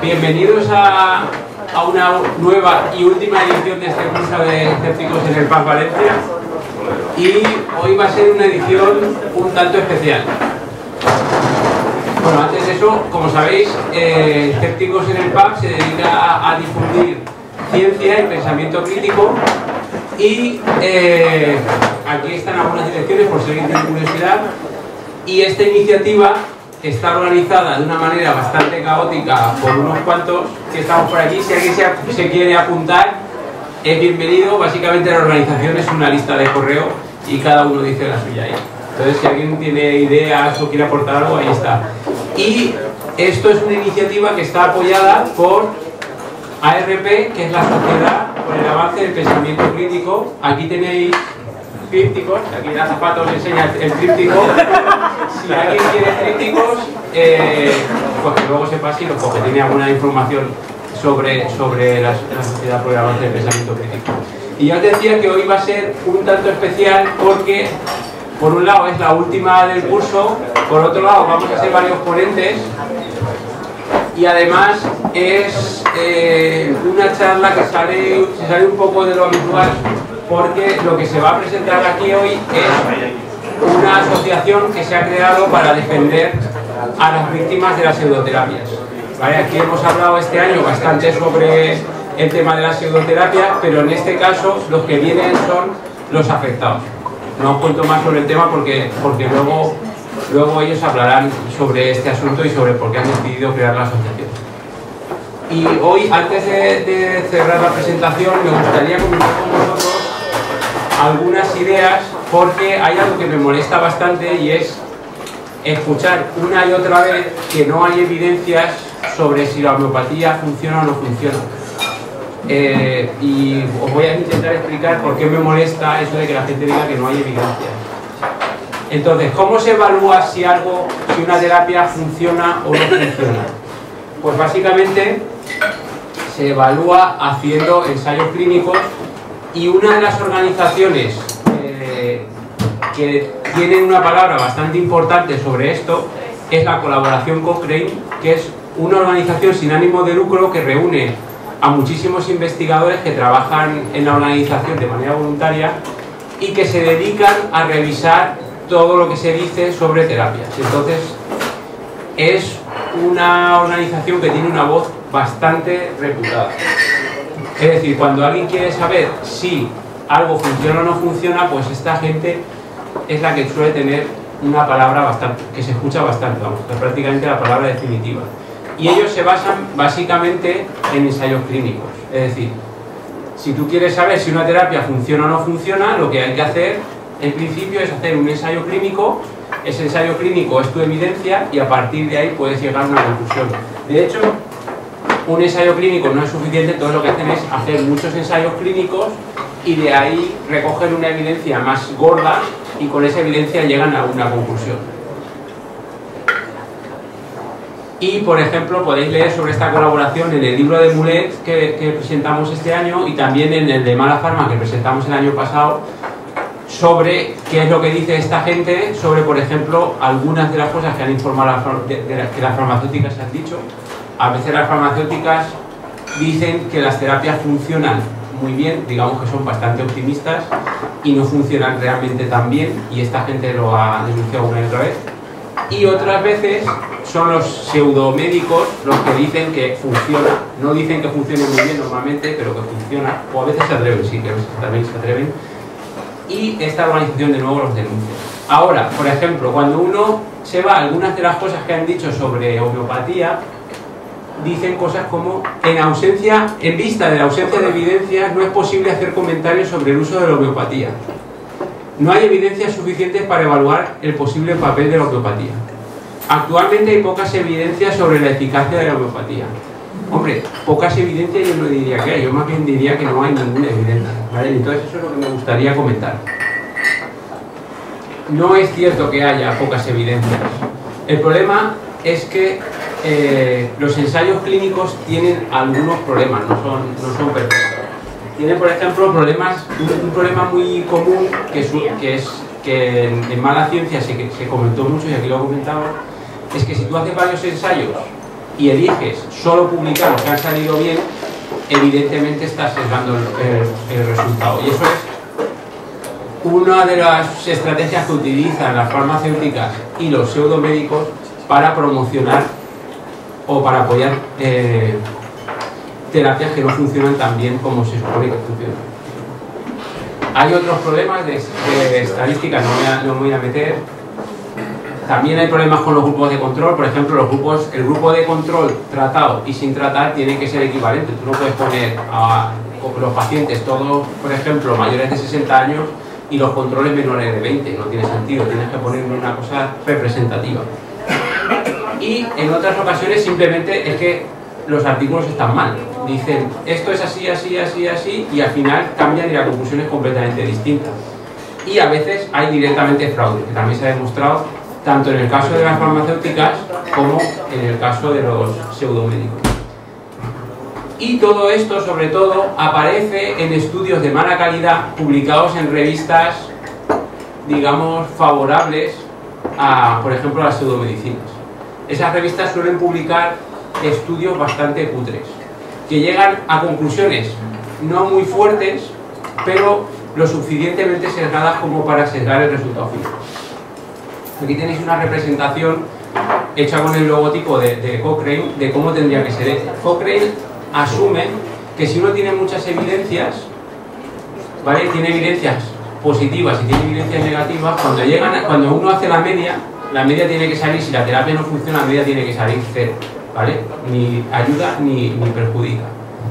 Bienvenidos a una nueva y última edición de este curso de escépticos en el PAC Valencia. Y hoy va a ser una edición un tanto especial. Bueno, antes de eso, como sabéis, Escépticos en el PAC se dedica a difundir ciencia y pensamiento crítico. Y aquí están algunas direcciones por si alguien tiene curiosidad. Y esta iniciativa está organizada de una manera bastante caótica por unos cuantos que estamos por aquí. Si alguien se quiere apuntar, es bienvenido. Básicamente la organización es una lista de correo y cada uno dice la suya ahí. Entonces, si alguien tiene ideas o quiere aportar algo, ahí está. Y esto es una iniciativa que está apoyada por ARP, que es la Sociedad por el Avance del Pensamiento Crítico. Aquí tenéis trípticos, aquí el Zapato os enseña el tríptico. Si alguien quiere trípticos, pues que luego sepa si lo coge, tiene alguna información sobre la Sociedad por el Avance del Pensamiento Crítico. Y ya os decía que hoy va a ser un tanto especial porque, por un lado, es la última del curso, por otro lado, vamos a ser varios ponentes, y además es una charla que se sale un poco de lo habitual, porque lo que se va a presentar aquí hoy es una asociación que se ha creado para defender a las víctimas de las pseudoterapias. ¿Vale? Aquí hemos hablado este año bastante sobre el tema de las pseudoterapias, pero en este caso los que vienen son los afectados. No os cuento más sobre el tema porque luego ellos hablarán sobre este asunto y sobre por qué han decidido crear la asociación. Y hoy, antes de cerrar la presentación, me gustaría comentar con vosotros algunas ideas, porque hay algo que me molesta bastante y es escuchar una y otra vez que no hay evidencias sobre si la homeopatía funciona o no funciona. Y os voy a intentar explicar por qué me molesta eso de que la gente diga que no hay evidencias. Entonces, ¿cómo se evalúa si una terapia funciona o no funciona? Pues básicamente se evalúa haciendo ensayos clínicos, y una de las organizaciones que tienen una palabra bastante importante sobre esto es la Colaboración Cochrane, que es una organización sin ánimo de lucro que reúne a muchísimos investigadores que trabajan en la organización de manera voluntaria y que se dedican a revisar todo lo que se dice sobre terapias. Entonces, es una organización que tiene una voz bastante reputada. Es decir, cuando alguien quiere saber si algo funciona o no funciona, pues esta gente es la que suele tener una palabra que se escucha bastante, vamos, que es prácticamente la palabra definitiva. Y ellos se basan básicamente en ensayos clínicos. Es decir, si tú quieres saber si una terapia funciona o no funciona, lo que hay que hacer en principio es hacer un ensayo clínico. Ese ensayo clínico es tu evidencia y a partir de ahí puedes llegar a una conclusión. De hecho, un ensayo clínico no es suficiente, todo lo que hacen es hacer muchos ensayos clínicos y de ahí recoger una evidencia más gorda y con esa evidencia llegan a una conclusión. Y, por ejemplo, podéis leer sobre esta colaboración en el libro de Mulet que presentamos este año y también en el de Mala Pharma que presentamos el año pasado, sobre qué es lo que dice esta gente sobre, por ejemplo, algunas de las cosas que han informado que las farmacéuticas han dicho. A veces las farmacéuticas dicen que las terapias funcionan muy bien, digamos que son bastante optimistas, y no funcionan realmente tan bien, y esta gente lo ha denunciado una y otra vez. Y otras veces son los pseudomédicos los que dicen que funciona. No dicen que funcione muy bien normalmente, pero que funciona, o a veces se atreven, sí, que también se atreven. Y esta organización de nuevo los denuncia. Ahora, por ejemplo, cuando uno se va a algunas de las cosas que han dicho sobre homeopatía, dicen cosas como: en vista de la ausencia de evidencias, no es posible hacer comentarios sobre el uso de la homeopatía. No hay evidencias suficientes para evaluar el posible papel de la homeopatía. Actualmente hay pocas evidencias sobre la eficacia de la homeopatía. Hombre, pocas evidencias yo no diría que hay, yo más bien diría que no hay ninguna evidencia, ¿vale? Entonces eso es lo que me gustaría comentar. No es cierto que haya pocas evidencias. El problema es que los ensayos clínicos tienen algunos problemas, no son perfectos. Tienen, por ejemplo, un problema muy común que en mala ciencia se comentó mucho, y aquí lo he comentado, es que si tú haces varios ensayos y eliges solo publicar los que han salido bien, evidentemente estás sesgando el resultado. Y eso es una de las estrategias que utilizan las farmacéuticas y los pseudomédicos para promocionar o para apoyar terapias que no funcionan tan bien como se supone que funcionan. Hay otros problemas de estadística, no me voy a meter. También hay problemas con los grupos de control. Por ejemplo, el grupo de control tratado y sin tratar tiene que ser equivalente. Tú no puedes poner a los pacientes todos, por ejemplo, mayores de 60 años y los controles menores de 20. No tiene sentido, tienes que poner una cosa representativa. Y en otras ocasiones simplemente es que los artículos están mal. Dicen, esto es así, así, así, así, y al final cambian y la conclusión es completamente distinta. Y a veces hay directamente fraude, que también se ha demostrado tanto en el caso de las farmacéuticas como en el caso de los pseudomédicos. Y todo esto, sobre todo, aparece en estudios de mala calidad publicados en revistas, digamos, favorables a, por ejemplo, a las pseudomedicinas. Esas revistas suelen publicar estudios bastante cutres, que llegan a conclusiones no muy fuertes, pero lo suficientemente sesgadas como para sesgar el resultado final. Aquí tenéis una representación hecha con el logotipo de Cochrane de cómo tendría que ser hecha. Cochrane asume que si uno tiene muchas evidencias, ¿vale? Tiene evidencias positivas y tiene evidencias negativas, cuando uno hace la media tiene que salir, si la terapia no funciona, la media tiene que salir cero, ¿vale? Ni ayuda ni perjudica.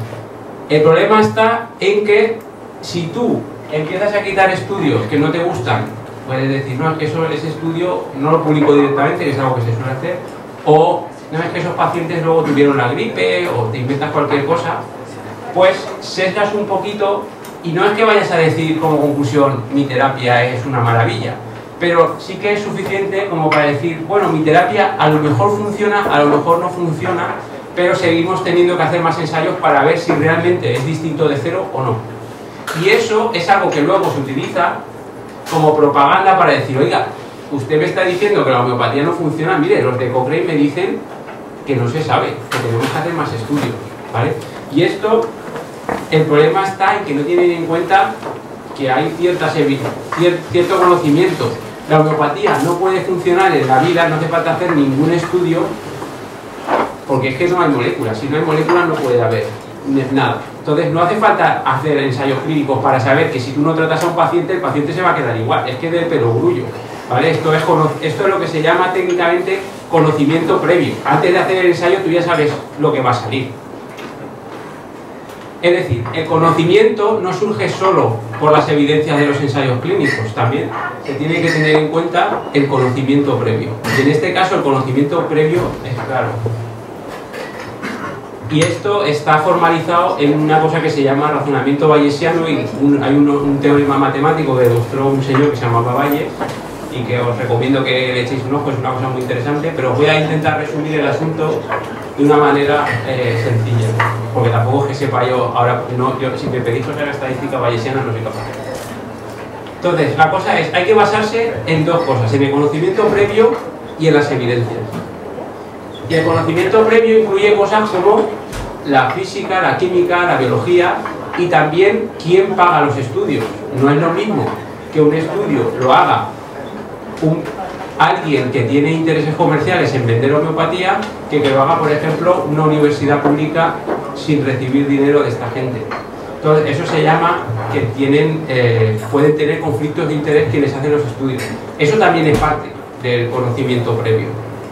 El problema está en que si tú empiezas a quitar estudios que no te gustan, puedes decir, no, es que ese estudio no lo publico directamente, que es algo que se suele hacer, o no, es que esos pacientes luego tuvieron la gripe, o te inventas cualquier cosa, pues sesgas un poquito, y no es que vayas a decir como conclusión, mi terapia es una maravilla, pero sí que es suficiente como para decir, bueno, mi terapia a lo mejor funciona, a lo mejor no funciona, pero seguimos teniendo que hacer más ensayos para ver si realmente es distinto de cero o no. Y eso es algo que luego se utiliza como propaganda para decir, oiga, usted me está diciendo que la homeopatía no funciona, mire, los de Cochrane me dicen que no se sabe, que tenemos que hacer más estudios, ¿vale? Y esto, el problema está en que no tienen en cuenta que hay cierto conocimiento. La homeopatía no puede funcionar en la vida, no hace falta hacer ningún estudio, porque es que no hay moléculas. Si no hay moléculas no puede haber nada. Entonces no hace falta hacer ensayos clínicos para saber que si tú no tratas a un paciente, el paciente se va a quedar igual. Es que de perogrullo, ¿vale? Esto es lo que se llama técnicamente conocimiento previo. Antes de hacer el ensayo tú ya sabes lo que va a salir. Es decir, el conocimiento no surge solo por las evidencias de los ensayos clínicos, también se tiene que tener en cuenta el conocimiento previo. Y en este caso el conocimiento previo es claro. Y esto está formalizado en una cosa que se llama razonamiento bayesiano, y hay un teorema matemático que demostró un señor que se llamaba Bayes, y que os recomiendo que le echéis un ojo, es una cosa muy interesante, pero voy a intentar resumir el asunto de una manera sencilla, porque tampoco es que sepa yo, si me pedís cosas de la estadística bayesiana no soy capaz. Entonces, la cosa es, hay que basarse en dos cosas, en el conocimiento previo y en las evidencias. Y el conocimiento previo incluye cosas como la física, la química, la biología, y también quién paga los estudios. No es lo mismo que un estudio lo haga alguien que tiene intereses comerciales en vender homeopatía que lo haga, por ejemplo, una universidad pública sin recibir dinero de esta gente. Entonces, eso se llama que pueden tener conflictos de interés quienes hacen los estudios. Eso también es parte del conocimiento previo.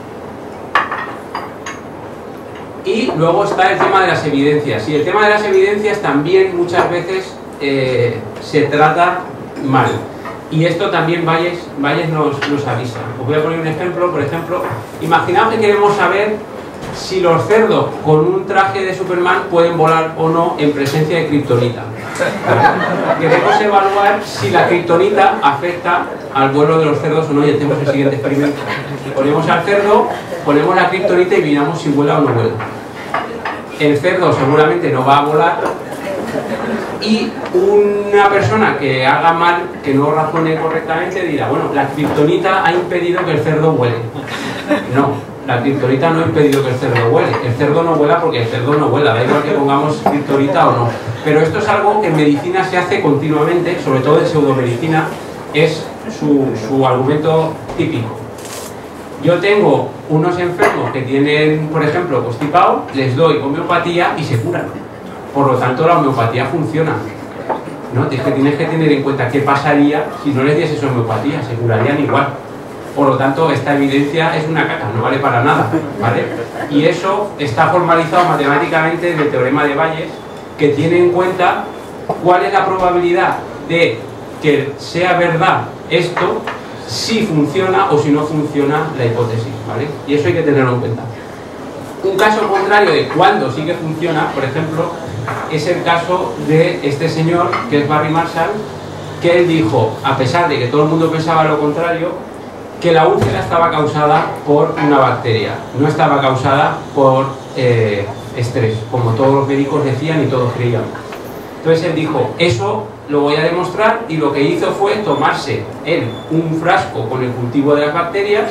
Y luego está el tema de las evidencias. Y el tema de las evidencias también muchas veces se trata mal. Y esto también Bayes nos avisa. Os voy a poner un ejemplo. Por ejemplo, imaginaos que queremos saber si los cerdos con un traje de Superman pueden volar o no en presencia de kriptonita. Queremos evaluar si la kriptonita afecta al vuelo de los cerdos o no, y hacemos el siguiente experimento. Ponemos al cerdo, ponemos la kriptonita y miramos si vuela o no vuela. El cerdo seguramente no va a volar, y una persona que haga mal, que no razone correctamente, dirá, bueno, la kriptonita ha impedido que el cerdo vuele. No, la kriptonita no ha impedido que el cerdo huele. El cerdo no huela porque el cerdo no huela, da igual que pongamos kriptonita o no. Pero esto es algo que en medicina se hace continuamente, sobre todo en pseudomedicina, es su argumento típico. Yo tengo unos enfermos que tienen, por ejemplo, constipado, les doy homeopatía y se curan. Por lo tanto, la homeopatía funciona. ¿No? Tienes que tener en cuenta qué pasaría si no les dieses homeopatía, se curarían igual. Por lo tanto, esta evidencia es una caca, no vale para nada, ¿vale? Y eso está formalizado matemáticamente en el teorema de Bayes, que tiene en cuenta cuál es la probabilidad de que sea verdad esto, si funciona o si no funciona la hipótesis, ¿vale? Y eso hay que tenerlo en cuenta. Un caso contrario de cuándo sí que funciona, por ejemplo, es el caso de este señor, que es Barry Marshall, que él dijo, a pesar de que todo el mundo pensaba lo contrario, que la úlcera estaba causada por una bacteria, no estaba causada por estrés, como todos los médicos decían y todos creían. Entonces él dijo, eso lo voy a demostrar, y lo que hizo fue tomarse él un frasco con el cultivo de las bacterias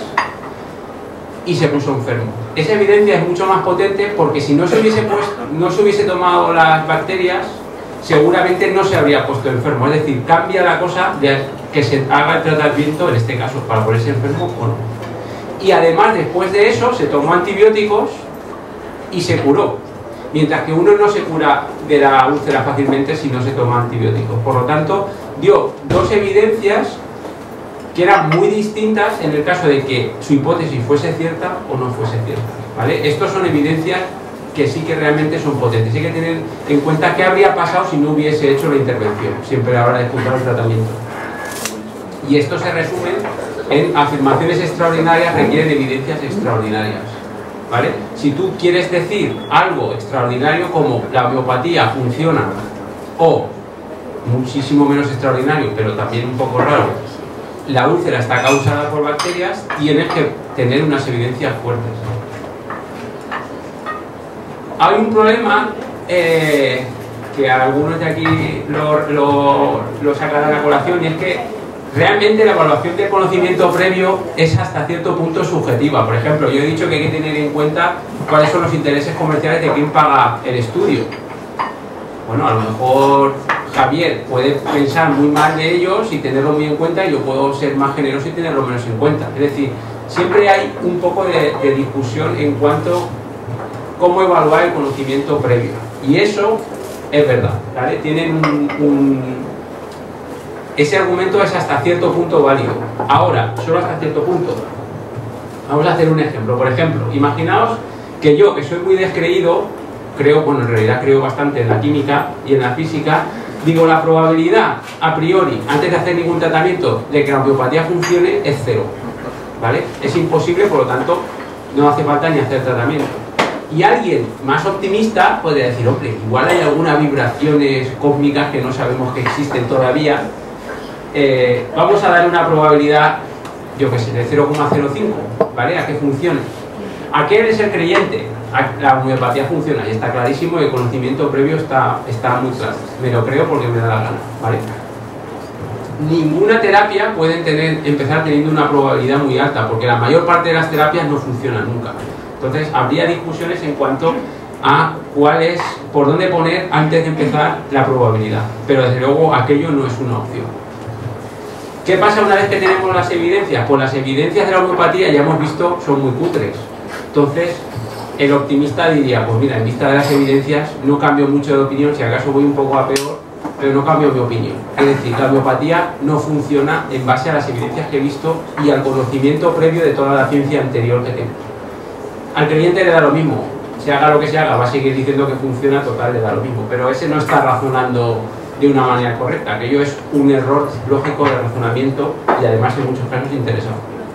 y se puso enfermo. Esa evidencia es mucho más potente porque si no se hubiese tomado las bacterias, seguramente no se habría puesto enfermo. Es decir, cambia la cosa de que se haga el tratamiento, en este caso, para ponerse enfermo o no. Y además, después de eso, se tomó antibióticos y se curó. Mientras que uno no se cura de la úlcera fácilmente si no se toma antibióticos. Por lo tanto, dio dos evidencias que eran muy distintas en el caso de que su hipótesis fuese cierta o no fuese cierta, ¿vale? Estos son evidencias que sí que realmente son potentes. Hay que tener en cuenta qué habría pasado si no hubiese hecho la intervención, siempre a la hora de juzgar el tratamiento. Y esto se resume en afirmaciones extraordinarias requieren evidencias extraordinarias, ¿vale? Si tú quieres decir algo extraordinario como la homeopatía funciona, o muchísimo menos extraordinario, pero también un poco raro, la úlcera está causada por bacterias, tienes que tener unas evidencias fuertes. Hay un problema que algunos de aquí lo sacarán a la colación, y es que realmente la evaluación del conocimiento previo es hasta cierto punto subjetiva. Por ejemplo, yo he dicho que hay que tener en cuenta cuáles son los intereses comerciales de quien paga el estudio. Bueno, a lo mejor Javier puede pensar muy mal de ellos y tenerlo muy en cuenta, y yo puedo ser más generoso y tenerlo menos en cuenta. Es decir, siempre hay un poco de discusión en cuanto a cómo evaluar el conocimiento previo. Y eso es verdad, ¿vale? Tienen ese argumento es hasta cierto punto válido. Ahora, solo hasta cierto punto. Vamos a hacer un ejemplo. Por ejemplo, imaginaos que yo, que soy muy descreído, creo, bueno, en realidad creo bastante en la química y en la física, digo, la probabilidad a priori, antes de hacer ningún tratamiento, de que la homeopatía funcione es cero, ¿vale? Es imposible, por lo tanto, no hace falta ni hacer tratamiento. Y alguien más optimista podría decir, hombre, igual hay algunas vibraciones cósmicas que no sabemos que existen todavía, vamos a dar una probabilidad, yo que sé, de 0,05, ¿vale? A que funcione. ¿A qué eres el creyente? La homeopatía funciona, y está clarísimo, el conocimiento previo está muy claro. Me lo creo porque me da la gana, ¿vale? Ninguna terapia puede empezar teniendo una probabilidad muy alta, porque la mayor parte de las terapias no funcionan nunca. Entonces habría discusiones en cuanto a por dónde poner antes de empezar la probabilidad, pero desde luego aquello no es una opción. ¿Qué pasa una vez que tenemos las evidencias? Pues las evidencias de la homeopatía, ya hemos visto, son muy cutres. Entonces el optimista diría, pues mira, en vista de las evidencias no cambio mucho de opinión, si acaso voy un poco a peor, pero no cambio mi opinión. Es decir, la homeopatía no funciona en base a las evidencias que he visto y al conocimiento previo de toda la ciencia anterior que tengo. Al creyente le da lo mismo, se haga lo que se haga, va a seguir diciendo que funciona, total, le da lo mismo, pero ese no está razonando de una manera correcta. Aquello es un error lógico de razonamiento y además en muchos casos interesado.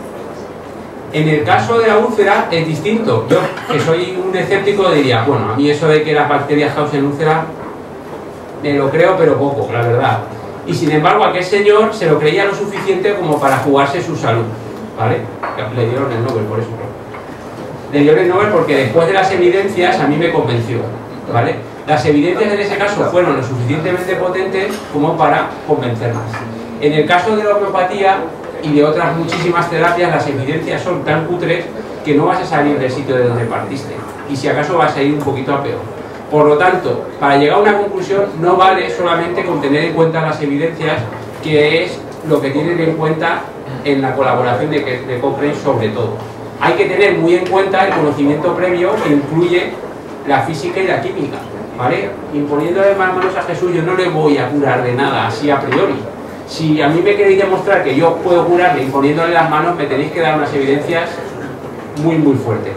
En el caso de la úlcera es distinto. Yo, que soy un escéptico, diría, bueno, a mí eso de que las bacterias causen úlcera me lo creo, pero poco, la verdad. Y sin embargo, aquel señor se lo creía lo suficiente como para jugarse su salud, ¿vale? Le dieron el Nobel por eso. Le dieron el Nobel porque después de las evidencias a mí me convenció, ¿vale? Las evidencias en ese caso fueron lo suficientemente potentes como para convencernos. En el caso de la homeopatía y de otras muchísimas terapias, las evidencias son tan cutres que no vas a salir del sitio de donde partiste, y si acaso vas a ir un poquito a peor. Por lo tanto, para llegar a una conclusión no vale solamente con tener en cuenta las evidencias, que es lo que tienen en cuenta en la colaboración de Cochrane sobre todo. Hay que tener muy en cuenta el conocimiento previo que incluye la física y la química, ¿vale? Imponiéndole más manos a Jesús, yo no le voy a curar de nada así a priori. Si a mí me queréis demostrar que yo puedo curarle imponiéndole las manos, me tenéis que dar unas evidencias muy fuertes.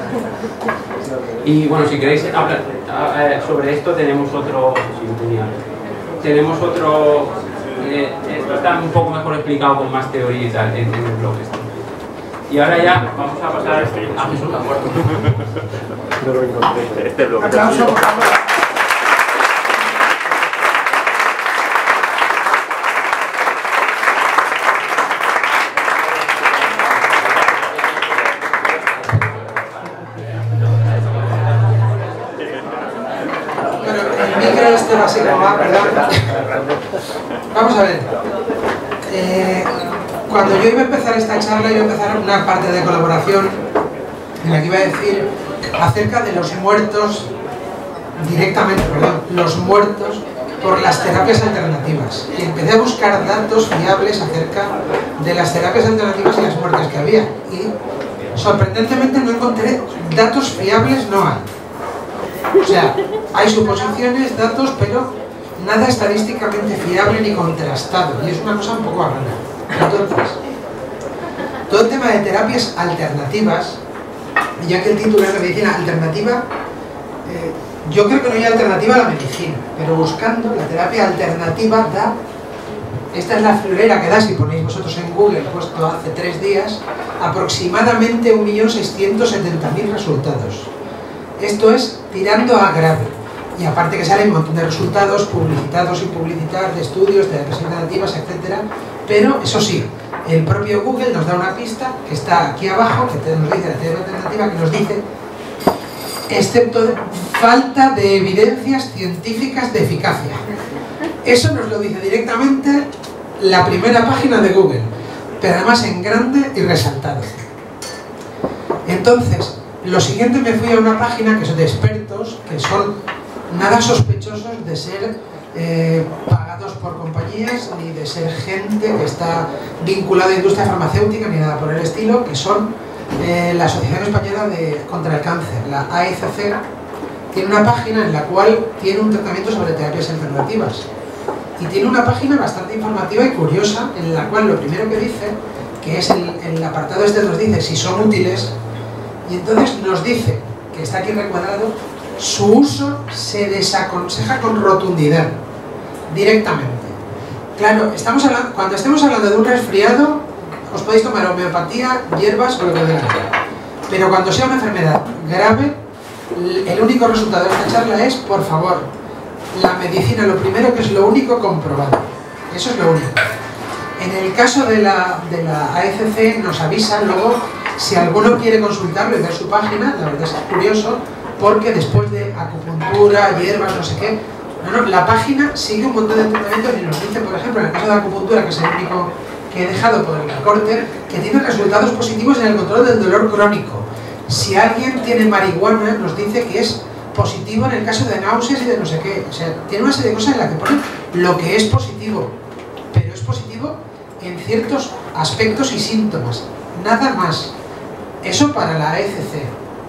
Y bueno, si queréis hablar sobre esto, tenemos otro... esto está un poco mejor explicado con más teoría y tal en el blog este. Y ahora ya vamos a pasar a Jesús. Este blog. Aplauso. Vamos a ver, cuando yo iba a empezar esta charla, iba a empezar una parte de colaboración en la que iba a decir acerca de los muertos, directamente, perdón, los muertos por las terapias alternativas. Y empecé a buscar datos fiables acerca de las terapias alternativas y las muertes que había. Y sorprendentemente no encontré datos fiables, no hay. O sea, hay suposiciones, datos, pero nada estadísticamente fiable ni contrastado, y es una cosa un poco rara. Entonces, todo el tema de terapias alternativas, ya que el título es medicina alternativa, yo creo que no hay alternativa a la medicina, pero buscando la terapia alternativa da, esta es la florera que da, si ponéis vosotros en Google, puesto hace 3 días, aproximadamente 1.670.000 resultados. Esto es tirando a grave. Y aparte que salen un montón de resultados publicitados y publicitar de estudios, terapias alternativas, etc. Pero eso sí, el propio Google nos da una pista que está aquí abajo, que nos dice la terapia alternativa, que nos dice, excepto falta de evidencias científicas de eficacia. Eso nos lo dice directamente la primera página de Google, pero además en grande y resaltado. Entonces, lo siguiente, me fui a una página que son de expertos, que son nada sospechosos de ser pagados por compañías, ni de ser gente que está vinculada a la industria farmacéutica, ni nada por el estilo, que son la Asociación Española contra el Cáncer, la AECC. Tiene una página en la cual tiene un tratamiento sobre terapias alternativas. Y tiene una página bastante informativa y curiosa, en la cual lo primero que dice, que es el apartado este, nos dice si son útiles, y entonces nos dice, que está aquí recuadrado, su uso se desaconseja con rotundidad, directamente. Claro, cuando estemos hablando de un resfriado, os podéis tomar homeopatía, hierbas o lo que sea. Pero cuando sea una enfermedad grave, el único resultado de esta charla es, por favor, la medicina, lo primero, que es lo único comprobado. Eso es lo único. En el caso de la AECC nos avisa luego, si alguno quiere consultarlo y ver su página, la verdad es que es curioso, porque después de acupuntura, hierbas, no sé qué, la página sigue un montón de tratamientos y nos dice, por ejemplo, en el caso de la acupuntura, que es el único que he dejado por el recorte, que tiene resultados positivos en el control del dolor crónico. Si alguien tiene marihuana, nos dice que es positivo en el caso de náuseas y de no sé qué. O sea, tiene una serie de cosas en las que pone lo que es positivo, pero es positivo en ciertos aspectos y síntomas, nada más. Eso para la AECC.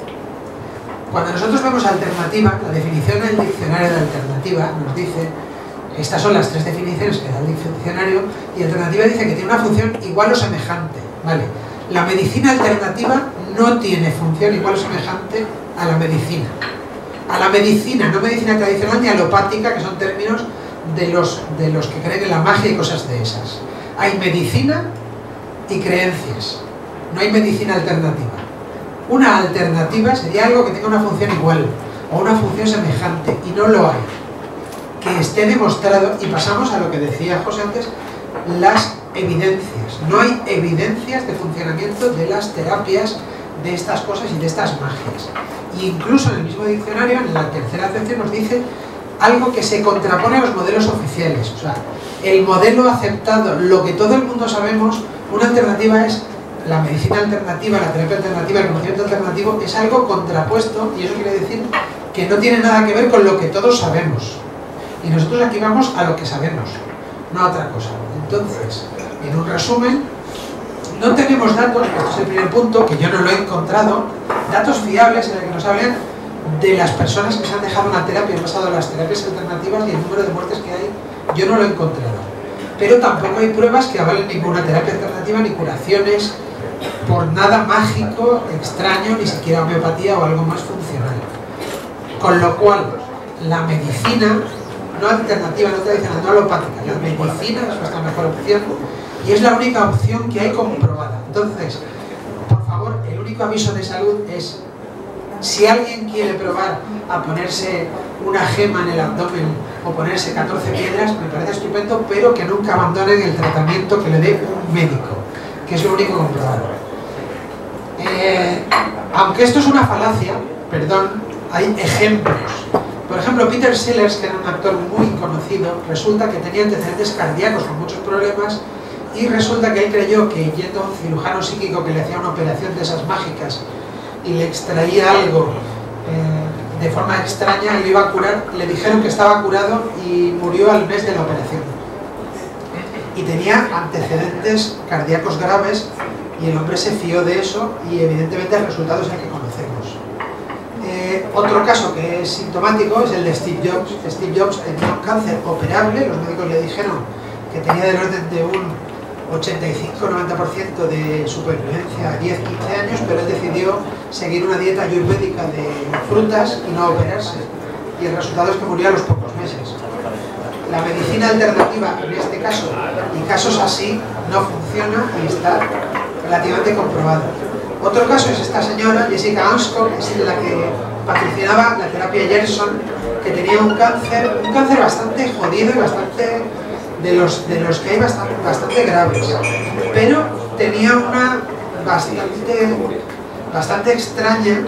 Cuando nosotros vemos alternativa, la definición del diccionario de alternativa nos dice, estas son las 3 definiciones que da el diccionario, y alternativa dice que tiene una función igual o semejante, ¿vale? La medicina alternativa no tiene función igual o semejante a la medicina. A la medicina, no medicina tradicional ni alopática, que son términos de los que creen en la magia y cosas de esas. Hay medicina y creencias, no hay medicina alternativa. Una alternativa sería algo que tenga una función igual o una función semejante, y no lo hay. Que esté demostrado, y pasamos a lo que decía José antes, las evidencias. No hay evidencias de funcionamiento de las terapias, de estas cosas y de estas magias. E incluso en el mismo diccionario, en la tercera acepción, nos dice algo que se contrapone a los modelos oficiales. O sea, el modelo aceptado, lo que todo el mundo sabemos, una alternativa es la medicina alternativa, la terapia alternativa, el conocimiento alternativo es algo contrapuesto, y eso quiere decir que no tiene nada que ver con lo que todos sabemos. Y nosotros aquí vamos a lo que sabemos, no a otra cosa. Entonces, en un resumen, no tenemos datos, este es el primer punto, que yo no lo he encontrado, datos fiables en el que nos hablen de las personas que se han dejado una terapia en basado en las terapias alternativas y el número de muertes que hay, yo no lo he encontrado. Pero tampoco hay pruebas que avalen ninguna terapia alternativa ni curaciones por nada mágico, extraño, ni siquiera homeopatía o algo más funcional. Con lo cual, la medicina, no alternativa, no tradicional, no alopática, la medicina es nuestra mejor opción y es la única opción que hay comprobada. Entonces, por favor, el único aviso de salud es: si alguien quiere probar a ponerse una gema en el abdomen o ponerse 14 piedras, me parece estupendo, pero que nunca abandonen el tratamiento que le dé un médico, que es lo único comprobado. Aunque esto es una falacia, perdón, hay ejemplos. Por ejemplo, Peter Sellers, que era un actor muy conocido, resulta que tenía antecedentes cardíacos con muchos problemas y resulta que él creyó que yendo a un cirujano psíquico que le hacía una operación de esas mágicas y le extraía algo de forma extraña, le iba a curar. Le dijeron que estaba curado y murió al mes de la operación. Y tenía antecedentes cardíacos graves y el hombre se fió de eso y evidentemente el resultado es el que conocemos. Otro caso que es sintomático es el de Steve Jobs. Steve Jobs tenía un cáncer operable, los médicos le dijeron que tenía del orden de un 85-90% de supervivencia a 10-15 años, pero él decidió seguir una dieta ayurvédica de frutas y no operarse. Y el resultado es que murió a los pocos meses. La medicina alternativa en este caso y casos así no funciona y está relativamente comprobado. Otro caso es esta señora, Jessica Anscombe, es la que patrocinaba la terapia Gerson, que tenía un cáncer bastante jodido y bastante de los que hay bastante graves, pero tenía una bastante extraña,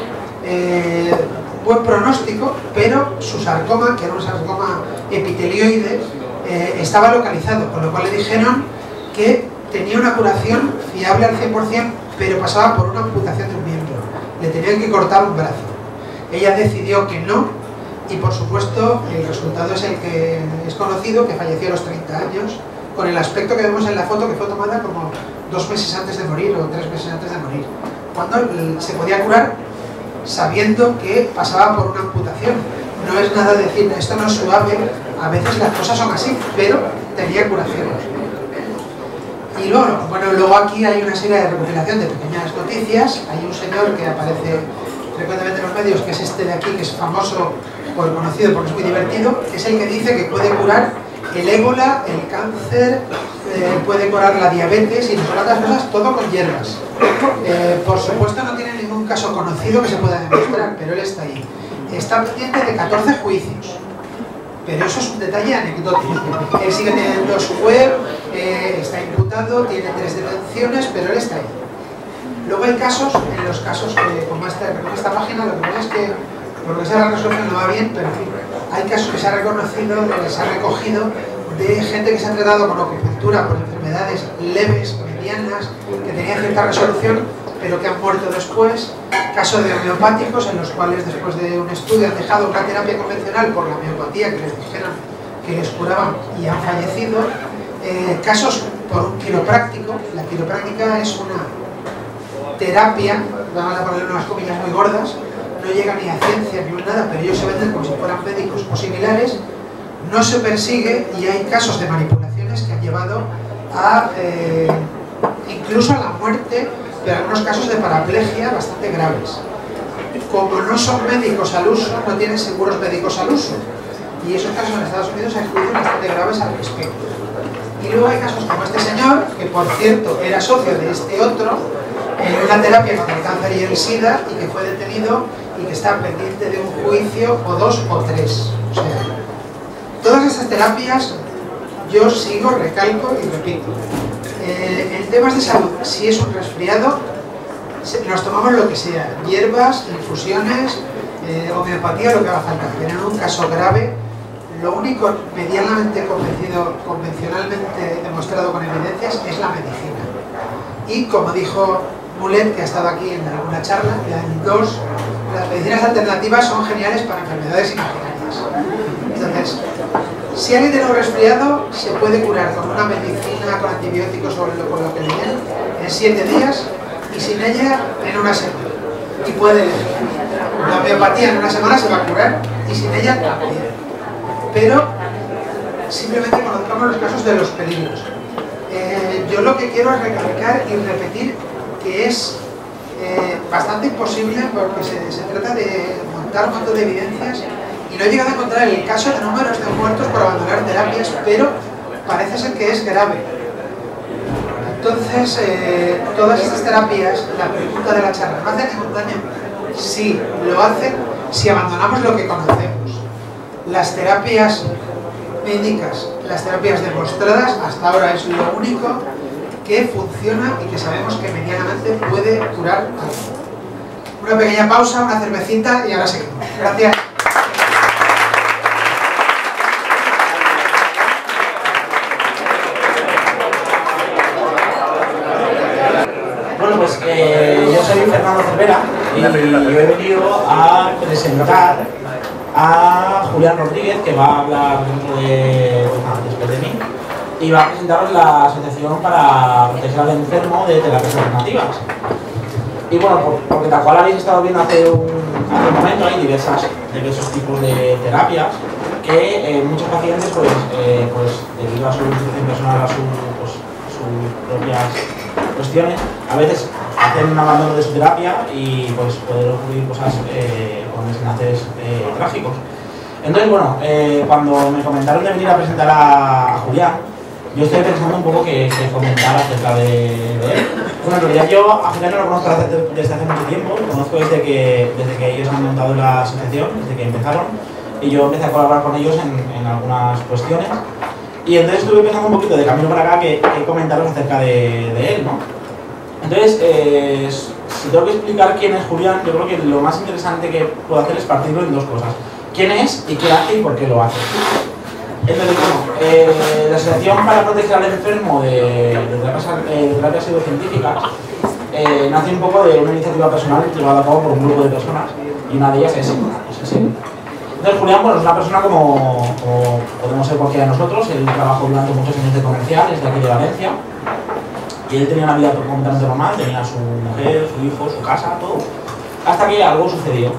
buen pronóstico, pero su sarcoma, que era un sarcoma epitelioide, estaba localizado, con lo cual le dijeron que tenía una curación fiable al 100%, pero pasaba por una amputación de un miembro, le tenían que cortar un brazo. Ella decidió que no, y por supuesto el resultado es el que es conocido, que falleció a los 30 años, con el aspecto que vemos en la foto, que fue tomada como 2 meses antes de morir o 3 meses antes de morir, cuando se podía curar sabiendo que pasaba por una amputación. No es nada decir, esto no es suave, a veces las cosas son así, pero tenía curación. Y luego aquí hay una serie de recopilación de pequeñas noticias. Hay un señor que aparece frecuentemente en los medios, que es este de aquí, que es famoso por conocido porque es muy divertido, que es el que dice que puede curar el ébola, el cáncer, puede curar la diabetes y no son otras cosas, todo con hierbas. Por supuesto no tiene ningún caso conocido que se pueda demostrar, pero él está ahí. Está pendiente de 14 juicios, pero eso es un detalle anecdótico. Él sigue teniendo su web, está imputado, tiene 3 detenciones, pero él está ahí. Luego hay casos, en los casos como esta página, lo que pasa es que por lo que sea la resolución no va bien, pero en fin, hay casos que se ha reconocido, que se ha recogido de gente que se ha tratado con acupuntura por enfermedades leves, medianas, que tenían cierta resolución, pero que han muerto después. Casos de homeopáticos en los cuales después de un estudio han dejado una terapia convencional por la homeopatía que les dijeron que les curaban y han fallecido. Casos por un quiropráctico. La quiropráctica es una terapia, vamos a ponerle unas comillas muy gordas, no llega ni a ciencia ni a nada, pero ellos se venden como si fueran médicos o similares, no se persigue y hay casos de manipulaciones que han llevado a incluso a la muerte, pero algunos casos de paraplegia bastante graves. Como no son médicos al uso, no tienen seguros médicos al uso, y esos casos en Estados Unidos hay juicios bastante graves al respecto. Y luego hay casos como este señor, que por cierto era socio de este otro, en una terapia contra el cáncer y el SIDA, y que fue detenido y que está pendiente de un juicio o 2 o 3. O sea, todas estas terapias yo sigo, recalco y repito. En temas de salud, si es un resfriado, nos tomamos lo que sea, hierbas, infusiones, homeopatía, lo que haga falta. Pero en un caso grave, lo único medianamente convencionalmente demostrado con evidencias es la medicina. Y como dijo Mulet, que ha estado aquí en alguna charla, las medicinas alternativas son geniales para enfermedades imaginarias. Entonces, si alguien tiene un resfriado, se puede curar con una medicina, con antibióticos o con lo que le den, en 7 días, y sin ella en una semana. Y puede elegir. La homeopatía en una semana se va a curar y sin ella también. Pero simplemente conozcamos los casos de los peligros. Yo lo que quiero es recalcar y repetir que es bastante imposible, porque se trata de montar un montón de evidencias, y no he llegado a encontrar el caso de números de muertos por abandonar terapias, pero parece ser que es grave. Entonces, todas estas terapias, la pregunta de la charla, ¿no hacen ningún daño? Sí, lo hacen si abandonamos lo que conocemos. Las terapias médicas, las terapias demostradas, hasta ahora es lo único que funciona y que sabemos que medianamente puede curar algo. Una pequeña pausa, una cervecita y ahora seguimos. Gracias. Bueno, pues yo soy Fernando Cervera y yo he venido a presentar a Julián Rodríguez, que va a hablar después de mí, y va a presentaros la Asociación para Proteger al Enfermo de Terapias Alternativas. Y bueno, porque tal cual habéis estado viendo hace un momento, hay diversos tipos de terapias que muchos pacientes, debido a su situación personal, a sus propias cuestiones, a veces hacen un abandono de su terapia y pues poder ocurrir cosas con desenlaces trágicos. Entonces, bueno, cuando me comentaron de venir a presentar a Julián, yo estoy pensando un poco que comentar acerca de él. Bueno, en realidad yo a Julián no lo conozco desde hace mucho tiempo, lo conozco desde que ellos han montado la asociación, desde que empezaron, y yo empecé a colaborar con ellos en algunas cuestiones. Y entonces estuve pensando un poquito de camino para acá que comentaros acerca de él, ¿no? Entonces, si tengo que explicar quién es Julián, yo creo que lo más interesante que puedo hacer es partirlo en dos cosas. ¿Quién es y qué hace y por qué lo hace? Entonces, bueno, la Asociación para Proteger al Enfermo de terapias pseudocientíficas nace un poco de una iniciativa personal llevada a cabo por un grupo de personas, y una de ellas es él. Entonces, Julián, bueno, es una persona como podemos ser cualquiera de nosotros. Él trabajó durante muchos años de comercial, desde aquí de Valencia, y él tenía una vida completamente normal, tenía su mujer, su hijo, su casa, todo, hasta que algo sucedió.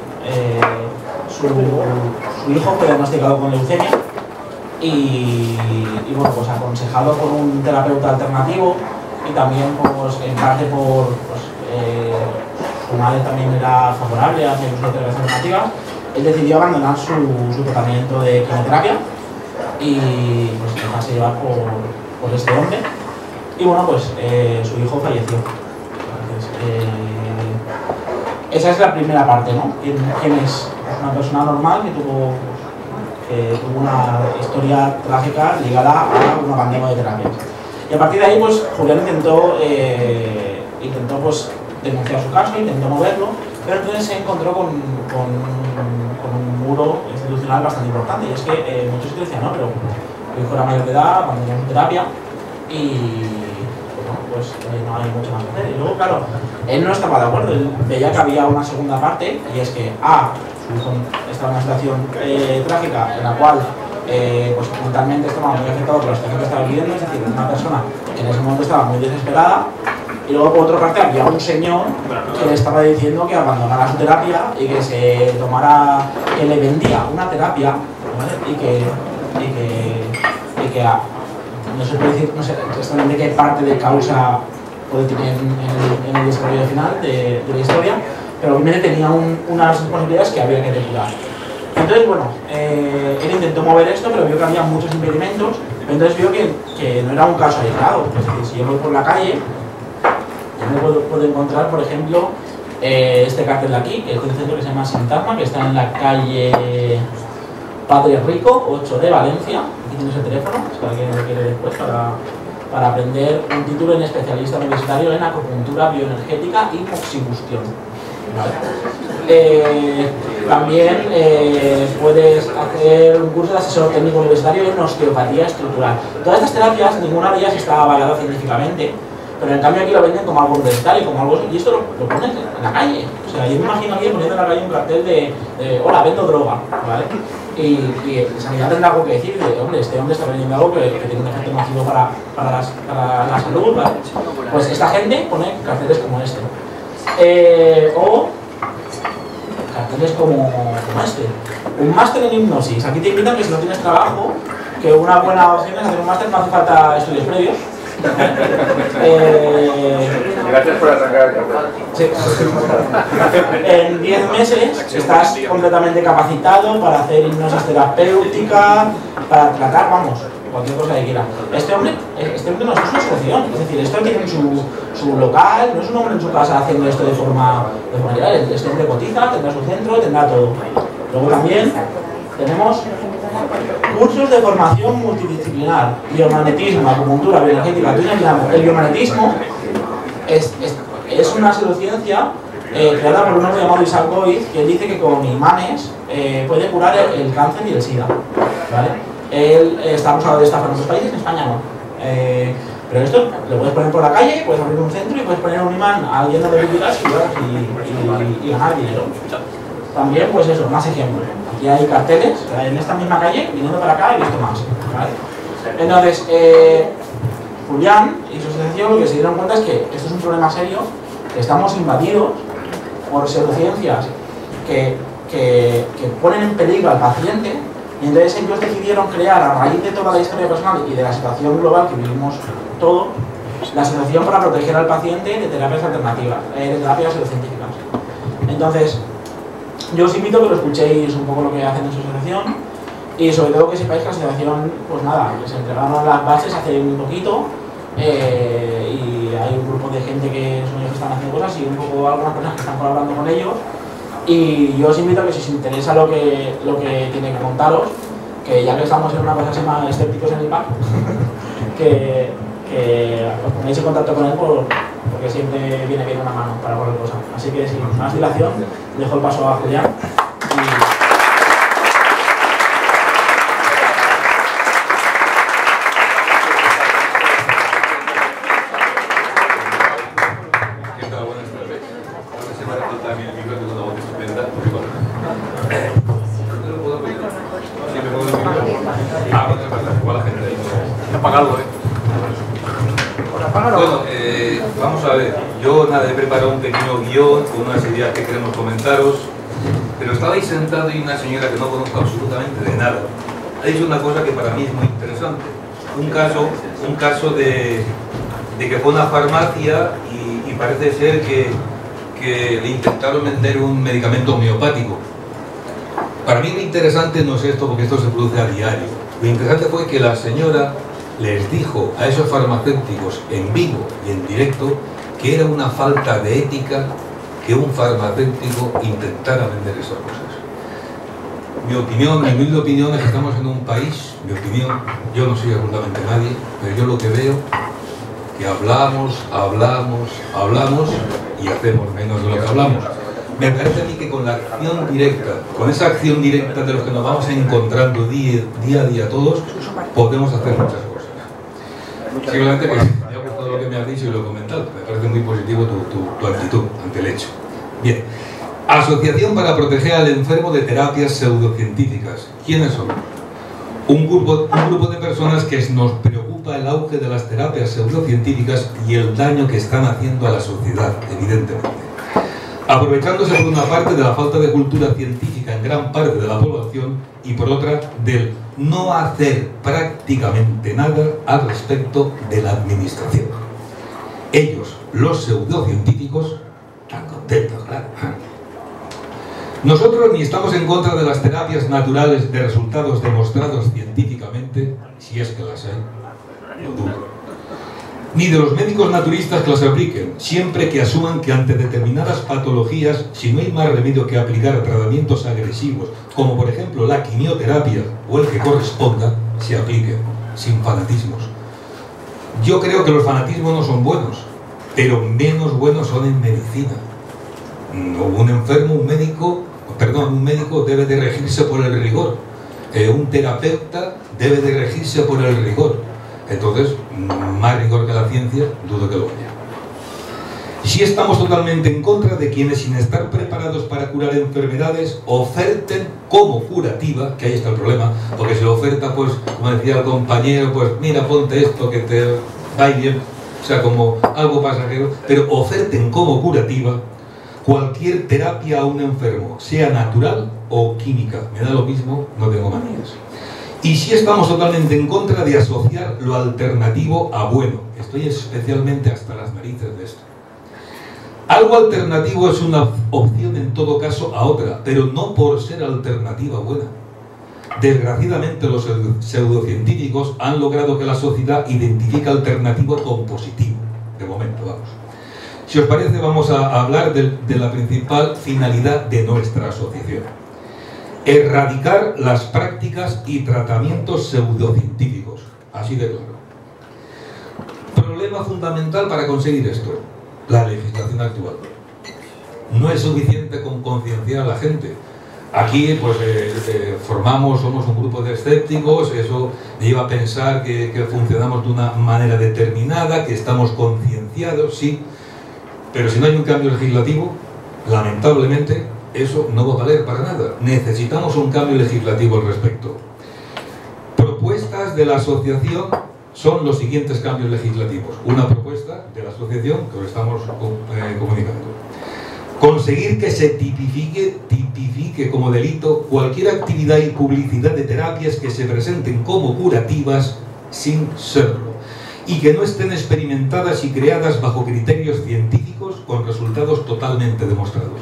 Su hijo fue diagnosticado con leucemia y bueno, pues aconsejado por un terapeuta alternativo, y también pues, en parte por su madre también era favorable a hacer uso de terapias alternativas. Él decidió abandonar su tratamiento de quimioterapia y pues dejarse llevar por este hombre. Y bueno, pues su hijo falleció. Entonces, esa es la primera parte, ¿no? ¿Quién es? Una persona normal que tuvo una historia trágica ligada a un abandono de terapias. Y a partir de ahí, pues Julián intentó pues, denunciar su caso, intentó moverlo, pero entonces se encontró con un muro institucional bastante importante, y es que muchos decían, no, pero mi hijo era mayor de edad, abandonó su terapia y bueno, pues no hay mucho más que hacer. Y luego, claro, él no estaba de acuerdo, él veía que había una segunda parte, y es que su hijo estaba en una situación trágica en la cual pues mentalmente estaba muy afectado por la situación que estaba viviendo, es decir, una persona que en ese momento estaba muy desesperada. Y luego, por otra parte, había un señor que le estaba diciendo que abandonara su terapia y que se tomara, que le vendía una terapia, ¿vale? y que no se puede decir, no sé exactamente qué parte de causa puede tener en el desarrollo final de la historia, pero obviamente tenía unas responsabilidades que había que depurar. Entonces, bueno, él intentó mover esto, pero vio que había muchos impedimentos. Entonces vio que no era un caso aislado. Es decir, si yo voy por la calle, yo me puedo encontrar, por ejemplo, este cartel de aquí, que es un centro que se llama Sintarma, que está en la calle Padre Rico, 8 de Valencia. Aquí tienes el teléfono, si alguien lo quiere después, para aprender un título en especialista universitario en acupuntura bioenergética y moxibustión. ¿Vale? También puedes hacer un curso de asesor técnico universitario en osteopatía estructural. Todas estas terapias, ninguna de ellas está avalada científicamente, Pero en cambio aquí lo venden como algo universitario, como algo... Y esto lo ponen en la calle. O sea, yo me imagino aquí poniendo en la calle un cartel de hola, vendo droga, ¿vale? Y Sanidad tendrá algo que decir de, hombre, este hombre está vendiendo algo que tiene un efecto nocivo para la salud, ¿vale? Pues esta gente pone carteles como este. O carteles como este. Un máster en hipnosis. Aquí te invitan que si no tienes trabajo, que una buena opción es hacer un máster, no hace falta estudios previos. Gracias por arrancar el café. Sí. En 10 meses estás completamente capacitado para hacer hipnosis terapéutica, para tratar, vamos, cualquier cosa que quiera. Este hombre no es una asociación, es decir, esto tiene su local, no es un hombre en su casa haciendo esto de forma real. Este hombre cotiza, tendrá su centro, tendrá todo. Luego también tenemos cursos de formación multidisciplinar, biomagnetismo, acupuntura, bioenergética. El biomagnetismo es una pseudociencia creada por un hombre llamado Isaac Goiz, que dice que con imanes puede curar el cáncer y el SIDA, ¿vale? Él está acusado de estafa en otros países, en España no. Pero esto lo puedes poner por la calle, puedes abrir un centro y puedes poner un imán a alguien de bebidas y ganar dinero. También, pues eso, más ejemplos. Aquí hay carteles, en esta misma calle, viniendo para acá he visto más, ¿vale? Entonces, Julián y su asociación lo que se dieron cuenta es que esto es un problema serio, que estamos invadidos por pseudociencias que ponen en peligro al paciente, y entonces ellos decidieron crear, a raíz de toda la historia personal y de la situación global que vivimos todos, la asociación para proteger al paciente de terapias alternativas, de terapias pseudocientíficas. Entonces, yo os invito a que lo escuchéis un poco lo que hacen en su asociación y sobre todo que sepáis que la asociación, pues nada, que se entregaron las bases hace un poquito y hay un grupo de gente que son ellos que están haciendo cosas y un poco algunas personas que están colaborando con ellos y yo os invito a que si os interesa lo que tiene que contaros, que ya que estamos en una cosa que se llama escépticos en el PAC, que os ponéis en contacto con él porque siempre viene bien una mano para cualquier cosa. Así que sin más dilación, dejo el paso a Julián. ¿Qué tal? Buenas tardes. Esta semana también el micro tengo una voz estupenda. ¿Sí me puedo decir? Ah, bueno, es verdad. Igual la gente ahí no... Apagado, Bueno, vamos a ver, yo nada, he preparado un pequeño guión con unas ideas que queremos comentaros, pero estaba ahí sentado y una señora que no conozco absolutamente de nada ha dicho una cosa que para mí es muy interesante. Un caso de que fue a una farmacia y parece ser que le intentaron vender un medicamento homeopático. Para mí lo interesante no es esto, porque esto se produce a diario. Lo interesante fue que la señora les dijo a esos farmacéuticos en vivo y en directo que era una falta de ética que un farmacéutico intentara vender esas cosas. Mi opinión, mi humilde opinión es que estamos en un país, mi opinión, yo no soy absolutamente nadie, pero yo lo que veo, que hablamos y hacemos menos de lo que hablamos. Me parece a mí que con la acción directa, con esa acción directa de los que nos vamos encontrando día a día todos, podemos hacer muchas cosas. Simplemente que me ha gustado lo que me has dicho y lo he comentado. Me parece muy positivo tu actitud ante el hecho. Bien. Asociación para proteger al enfermo de terapias pseudocientíficas. ¿Quiénes son? Un grupo de personas que nos preocupa el auge de las terapias pseudocientíficas y el daño que están haciendo a la sociedad, evidentemente. Aprovechándose por una parte de la falta de cultura científica en gran parte de la población y por otra del no hacer prácticamente nada al respecto de la administración. Ellos, los pseudocientíficos, están contentos, claro. Nosotros ni estamos en contra de las terapias naturales de resultados demostrados científicamente, si es que las hay, lo dudo. Ni de los médicos naturistas que las apliquen, siempre que asuman que ante determinadas patologías, si no hay más remedio que aplicar tratamientos agresivos, como por ejemplo la quimioterapia o el que corresponda, se apliquen, sin fanatismos. Yo creo que los fanatismos no son buenos, pero menos buenos son en medicina. Un médico debe de regirse por el rigor. Un terapeuta debe de regirse por el rigor. Entonces, más rigor que la ciencia, dudo que lo haya. Sí estamos totalmente en contra de quienes, sin estar preparados para curar enfermedades, oferten como curativa, que ahí está el problema, porque si lo oferta, pues, como decía el compañero, pues mira, ponte esto que te va bien, o sea, como algo pasajero, pero oferten como curativa cualquier terapia a un enfermo, sea natural o química, me da lo mismo, no tengo manías. Y sí estamos totalmente en contra de asociar lo alternativo a bueno, estoy especialmente hasta las narices de esto. Algo alternativo es una opción en todo caso a otra, pero no por ser alternativa buena. Desgraciadamente los pseudocientíficos han logrado que la sociedad identifique alternativo con positivo. De momento, vamos. Si os parece, vamos a hablar de la principal finalidad de nuestra asociación. Erradicar las prácticas y tratamientos pseudocientíficos. Así de claro. Problema fundamental para conseguir esto. La legislación actual. No es suficiente con concienciar a la gente. Aquí pues somos un grupo de escépticos, eso me lleva a pensar que funcionamos de una manera determinada, que estamos concienciados, sí, pero si no hay un cambio legislativo, lamentablemente eso no va a valer para nada. Necesitamos un cambio legislativo al respecto. Propuestas de la asociación son los siguientes cambios legislativos. Una propuesta de la asociación que os estamos comunicando. Conseguir que se tipifique como delito cualquier actividad y publicidad de terapias que se presenten como curativas sin serlo y que no estén experimentadas y creadas bajo criterios científicos con resultados totalmente demostrados.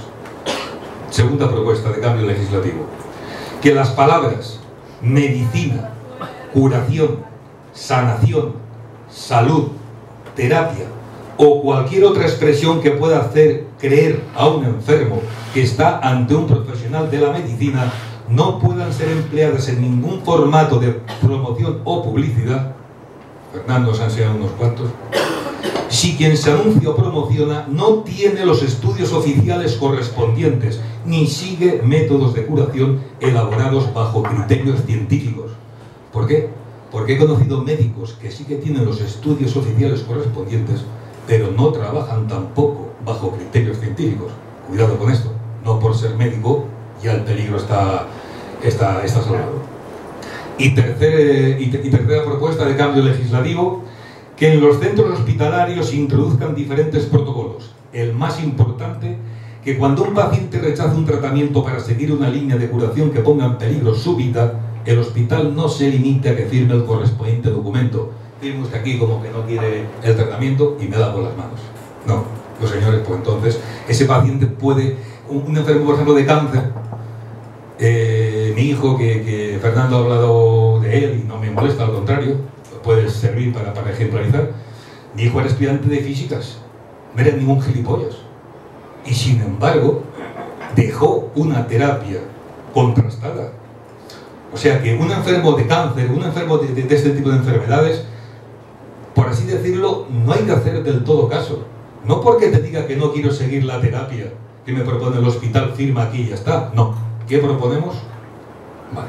Segunda propuesta de cambio legislativo. Que las palabras medicina, curación, sanación, salud, terapia o cualquier otra expresión que pueda hacer creer a un enfermo que está ante un profesional de la medicina no puedan ser empleadas en ningún formato de promoción o publicidad. Fernando se ha enseñado unos cuantos. Si quien se anuncia o promociona no tiene los estudios oficiales correspondientes ni sigue métodos de curación elaborados bajo criterios científicos. ¿Por qué? Porque he conocido médicos que sí que tienen los estudios oficiales correspondientes, pero no trabajan tampoco bajo criterios científicos. Cuidado con esto. No por ser médico ya el peligro está salvado. Y tercera propuesta de cambio legislativo, que en los centros hospitalarios se introduzcan diferentes protocolos. El más importante, que cuando un paciente rechaza un tratamiento para seguir una línea de curación que ponga en peligro su vida, el hospital no se limite a que firme el correspondiente documento. Firme usted aquí como que no quiere el tratamiento y me da por las manos. No, los señores, pues entonces ese paciente puede, un enfermo por ejemplo de cáncer, mi hijo, que Fernando ha hablado de él y no me molesta, al contrario, puede servir para ejemplarizar. Mi hijo era estudiante de físicas, no era ningún gilipollas. Y sin embargo, dejó una terapia contrastada. O sea que un enfermo de cáncer, un enfermo de este tipo de enfermedades, por así decirlo, no hay que hacer del todo caso. No porque te diga que no quiero seguir la terapia que me propone el hospital, firma aquí y ya está. No. ¿Qué proponemos? Vale.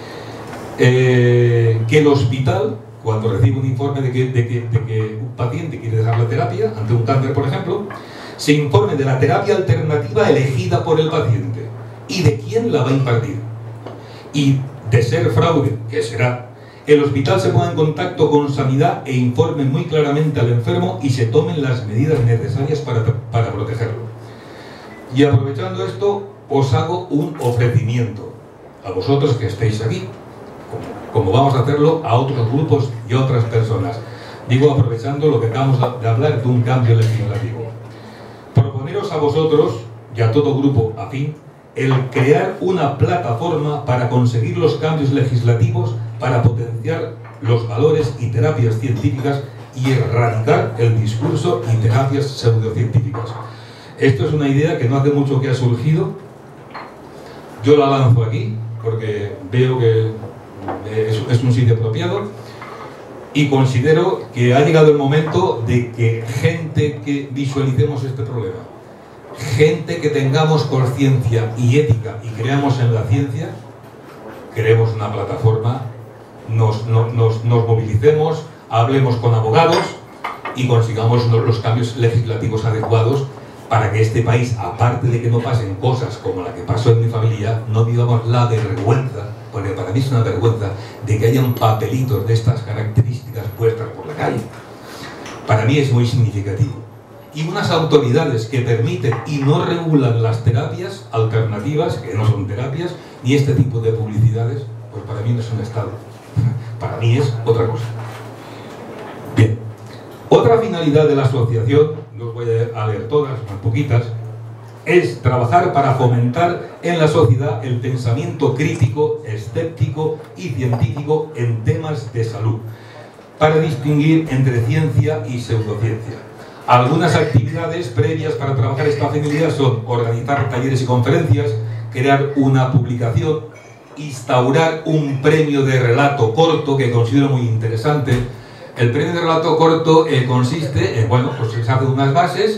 Que el hospital, cuando recibe un informe de que un paciente quiere dejar la terapia, ante un cáncer por ejemplo, se informe de la terapia alternativa elegida por el paciente y de quién la va a impartir. Y de ser fraude, que será, el hospital se ponga en contacto con Sanidad e informe muy claramente al enfermo y se tomen las medidas necesarias para protegerlo. Y aprovechando esto, os hago un ofrecimiento a vosotros que estéis aquí, como vamos a hacerlo a otros grupos y a otras personas. Digo, aprovechando lo que acabamos de hablar de un cambio legislativo. Proponeros a vosotros y a todo grupo afín el crear una plataforma para conseguir los cambios legislativos para potenciar los valores y terapias científicas y erradicar el discurso y terapias pseudocientíficas. Esto es una idea que no hace mucho que ha surgido. Yo la lanzo aquí porque veo que es un sitio apropiado y considero que ha llegado el momento de que gente que visualicemos este problema, gente que tengamos conciencia y ética y creamos en la ciencia, creemos una plataforma, nos movilicemos, hablemos con abogados y consigamos los cambios legislativos adecuados para que este país, aparte de que no pasen cosas como la que pasó en mi familia, no vivamos la vergüenza, porque para mí es una vergüenza, de que hayan papelitos de estas características puestas por la calle. Para mí es muy significativo. Y unas autoridades que permiten y no regulan las terapias alternativas, que no son terapias, ni este tipo de publicidades, pues para mí no es un Estado. Para mí es otra cosa. Bien. Otra finalidad de la asociación, no os voy a leer todas, unas poquitas, es trabajar para fomentar en la sociedad el pensamiento crítico, escéptico y científico en temas de salud, para distinguir entre ciencia y pseudociencia. Algunas actividades previas para trabajar esta finalidad son organizar talleres y conferencias, crear una publicación, instaurar un premio de relato corto que considero muy interesante. El premio de relato corto consiste en, bueno, pues se hacen unas bases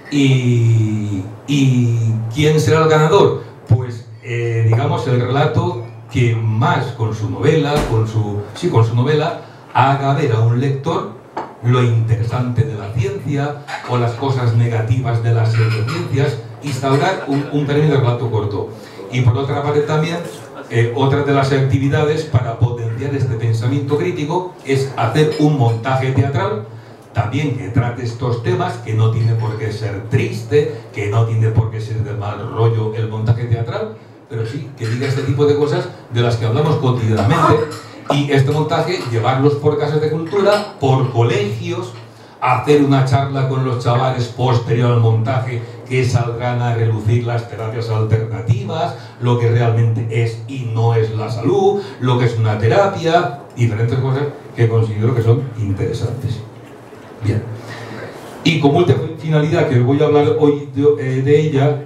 y ¿quién será el ganador? Pues digamos el relato que más con su novela, con su novela haga ver a un lector lo interesante de la ciencia o las cosas negativas de las pseudociencias, instaurar un premio de relato corto. Y por otra parte también, otra de las actividades para potenciar este pensamiento crítico es hacer un montaje teatral, también que trate estos temas, que no tiene por qué ser triste, que no tiene por qué ser de mal rollo el montaje teatral, pero sí que diga este tipo de cosas de las que hablamos cotidianamente. Y este montaje, llevarlos por casas de cultura, por colegios, hacer una charla con los chavales posterior al montaje, que salgan a relucir las terapias alternativas, lo que realmente es y no es la salud, lo que es una terapia, diferentes cosas que considero que son interesantes. Bien. Y como última finalidad, que voy a hablar hoy de ella,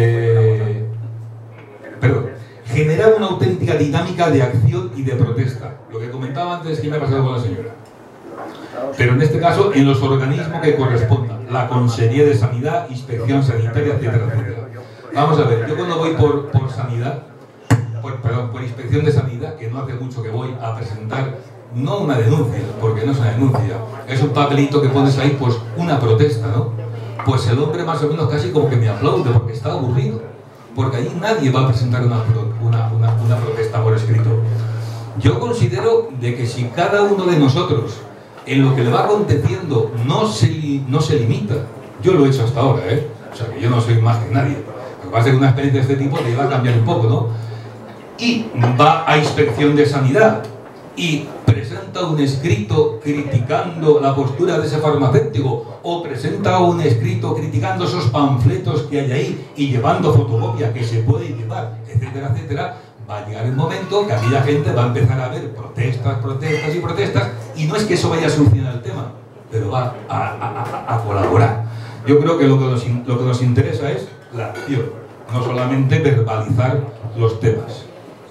generar una auténtica dinámica de acción y de protesta. Lo que comentaba antes que me ha pasado con la señora. Pero en este caso, en los organismos que correspondan. La Consejería de Sanidad, Inspección Sanitaria, etcétera, etcétera. Vamos a ver, yo cuando voy por sanidad, por Inspección de Sanidad, que no hace mucho que voy a presentar, no una denuncia, porque no es una denuncia, es un papelito que pones ahí, pues una protesta, ¿no? Pues el hombre más o menos casi como que me aplaude, porque está aburrido. Porque allí nadie va a presentar una protesta por escrito. Yo considero de que si cada uno de nosotros, en lo que le va aconteciendo, no se limita, yo lo he hecho hasta ahora, o sea que yo no soy más que nadie, lo que pasa es que una experiencia de este tipo le va a cambiar un poco, ¿no? Y va a Inspección de Sanidad y presenta un escrito criticando la postura de ese farmacéutico, o presenta un escrito criticando esos panfletos que hay ahí y llevando fotocopia que se puede llevar, etcétera, etcétera, va a llegar el momento que aquella gente va a empezar a ver protestas, protestas y protestas, y no es que eso vaya a solucionar el tema, pero va a colaborar. Yo creo que lo que nos interesa es la acción, no solamente verbalizar los temas.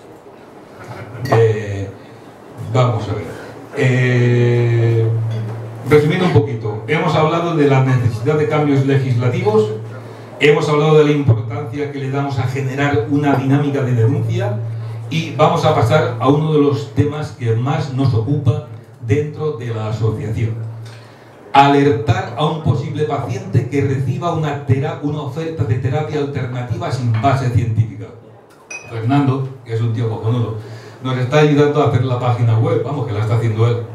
Vamos a ver. Resumiendo un poquito, hemos hablado de la necesidad de cambios legislativos, hemos hablado de la importancia que le damos a generar una dinámica de denuncia, y vamos a pasar a uno de los temas que más nos ocupa dentro de la asociación. Alertar a un posible paciente que reciba una oferta de terapia alternativa sin base científica. Fernando, que es un tío cojonudo, nos está ayudando a hacer la página web, vamos, que la está haciendo él.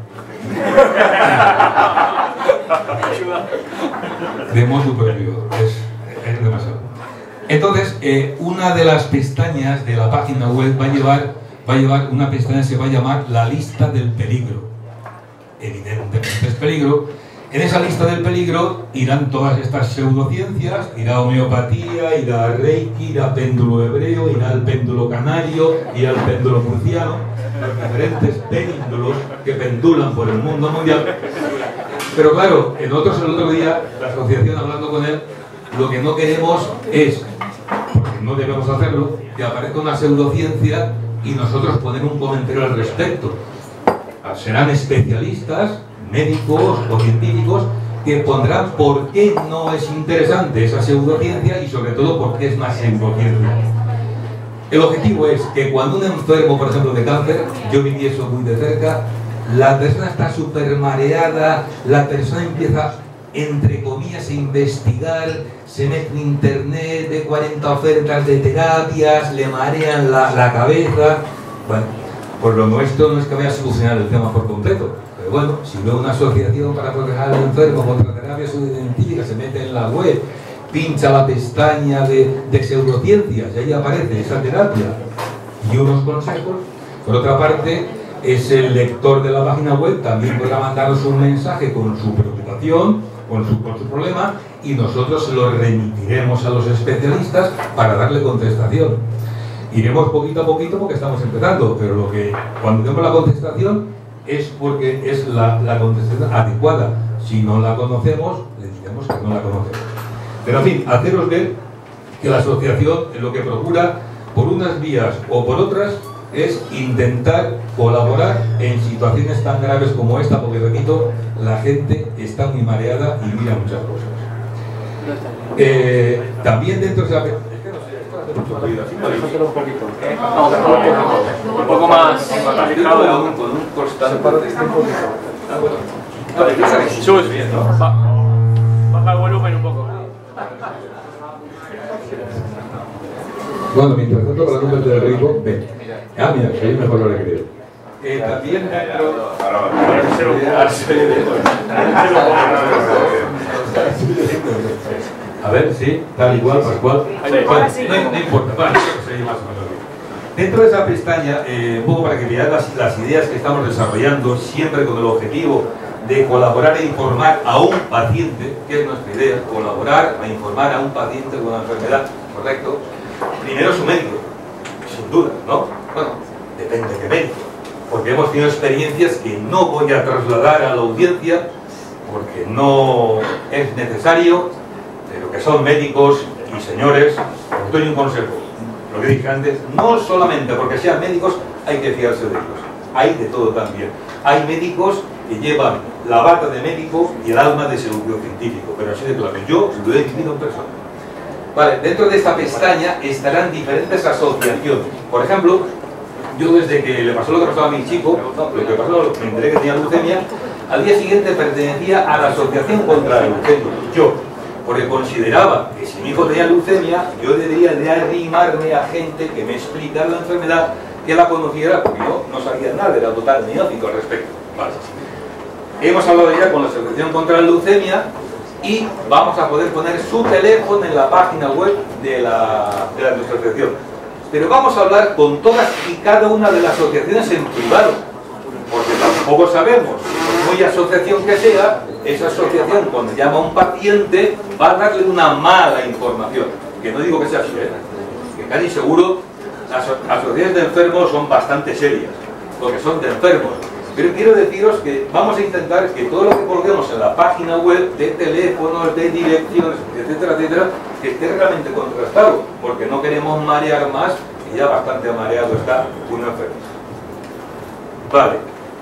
De modo propio, es demasiado. Entonces, una de las pestañas de la página web va a llevar una pestaña que se va a llamar la lista del peligro. Evidentemente es peligro. En esa lista del peligro irán todas estas pseudociencias, irá homeopatía, irá reiki, irá péndulo hebreo, irá el péndulo canario, irá el péndulo prusiano, los diferentes péndulos que pendulan por el mundo mundial. Pero claro, el otro día, la asociación, hablando con él, lo que no queremos es, porque no debemos hacerlo, que aparezca una pseudociencia y nosotros poner un comentario al respecto. Serán especialistas, médicos o científicos, que pondrán por qué no es interesante esa pseudociencia y sobre todo por qué es una pseudociencia. El objetivo es que cuando un enfermo, por ejemplo, de cáncer, yo viví eso muy de cerca, la persona está súper mareada, la persona empieza, entre comillas, a investigar, se mete en internet, ve 40 ofertas de terapias, le marean la cabeza. Bueno, pues lo nuestro no es que vaya a solucionar el tema por completo, pero bueno, si veo una asociación para proteger al enfermo contra terapias pseudocientíficas, se mete en la web, pincha la pestaña de pseudociencias y ahí aparece esa terapia y unos consejos. Por otra parte, es el lector de la página web también podrá mandarnos un mensaje con su preocupación, con su problema, y nosotros se lo remitiremos a los especialistas para darle contestación. Iremos poquito a poquito porque estamos empezando, pero cuando tenemos la contestación es porque es la contestación adecuada. Si no la conocemos, le diremos que no la conocemos. Pero en fin, haceros ver que la asociación lo que procura, por unas vías o por otras, es intentar colaborar en situaciones tan graves como esta, porque repito, la gente está muy mareada y mira muchas cosas. También dentro de la... Un poco más alejado con un constante. Chus, baja el volumen un poco. Bueno, mientras tanto, para no perder el ritmo, ven. Ah, mira, que hay mejor hora que creo. También dentro... A ver, sí, tal igual, tal cual. Bueno, no importa, vale, seguir más o menos bien. Dentro de esa pestaña, un poco para que veáis las ideas que estamos desarrollando, siempre con el objetivo de colaborar e informar a un paciente, que es nuestra idea, colaborar a informar a un paciente con una enfermedad, correcto. Primero su médico, sin duda, ¿no? Bueno, depende de qué médico, porque hemos tenido experiencias que no voy a trasladar a la audiencia porque no es necesario, pero que son médicos y señores. Os doy un consejo, lo que dije antes, no solamente porque sean médicos hay que fiarse de ellos, hay de todo también. Hay médicos que llevan la bata de médico y el alma de pseudocientífico, pero así de claro, yo lo he vivido en persona. Vale, dentro de esta pestaña estarán diferentes asociaciones. Por ejemplo, yo desde que le pasó lo que pasó a mi chico, lo que pasó, me enteré que tenía leucemia, al día siguiente pertenecía a la Asociación contra la Leucemia. Yo, porque consideraba que si mi hijo tenía leucemia, yo debería de arrimarme a gente que me explicara la enfermedad, que la conociera, porque yo no sabía nada, era total neófito al respecto. Vale. Hemos hablado ya con la Asociación contra la Leucemia y vamos a poder poner su teléfono en la página web de la asociación. Pero vamos a hablar con todas y cada una de las asociaciones en privado, porque tampoco sabemos, por muy asociación que sea, esa asociación cuando llama a un paciente va a darle una mala información, que no digo que sea así, que casi seguro las asociaciones de enfermos son bastante serias, porque son de enfermos. Pero quiero deciros que vamos a intentar que todo lo que coloquemos en la página web, de teléfonos, de direcciones, etcétera, etcétera, que esté realmente contrastado, porque no queremos marear más, que ya bastante mareado está un enfermo. Vale.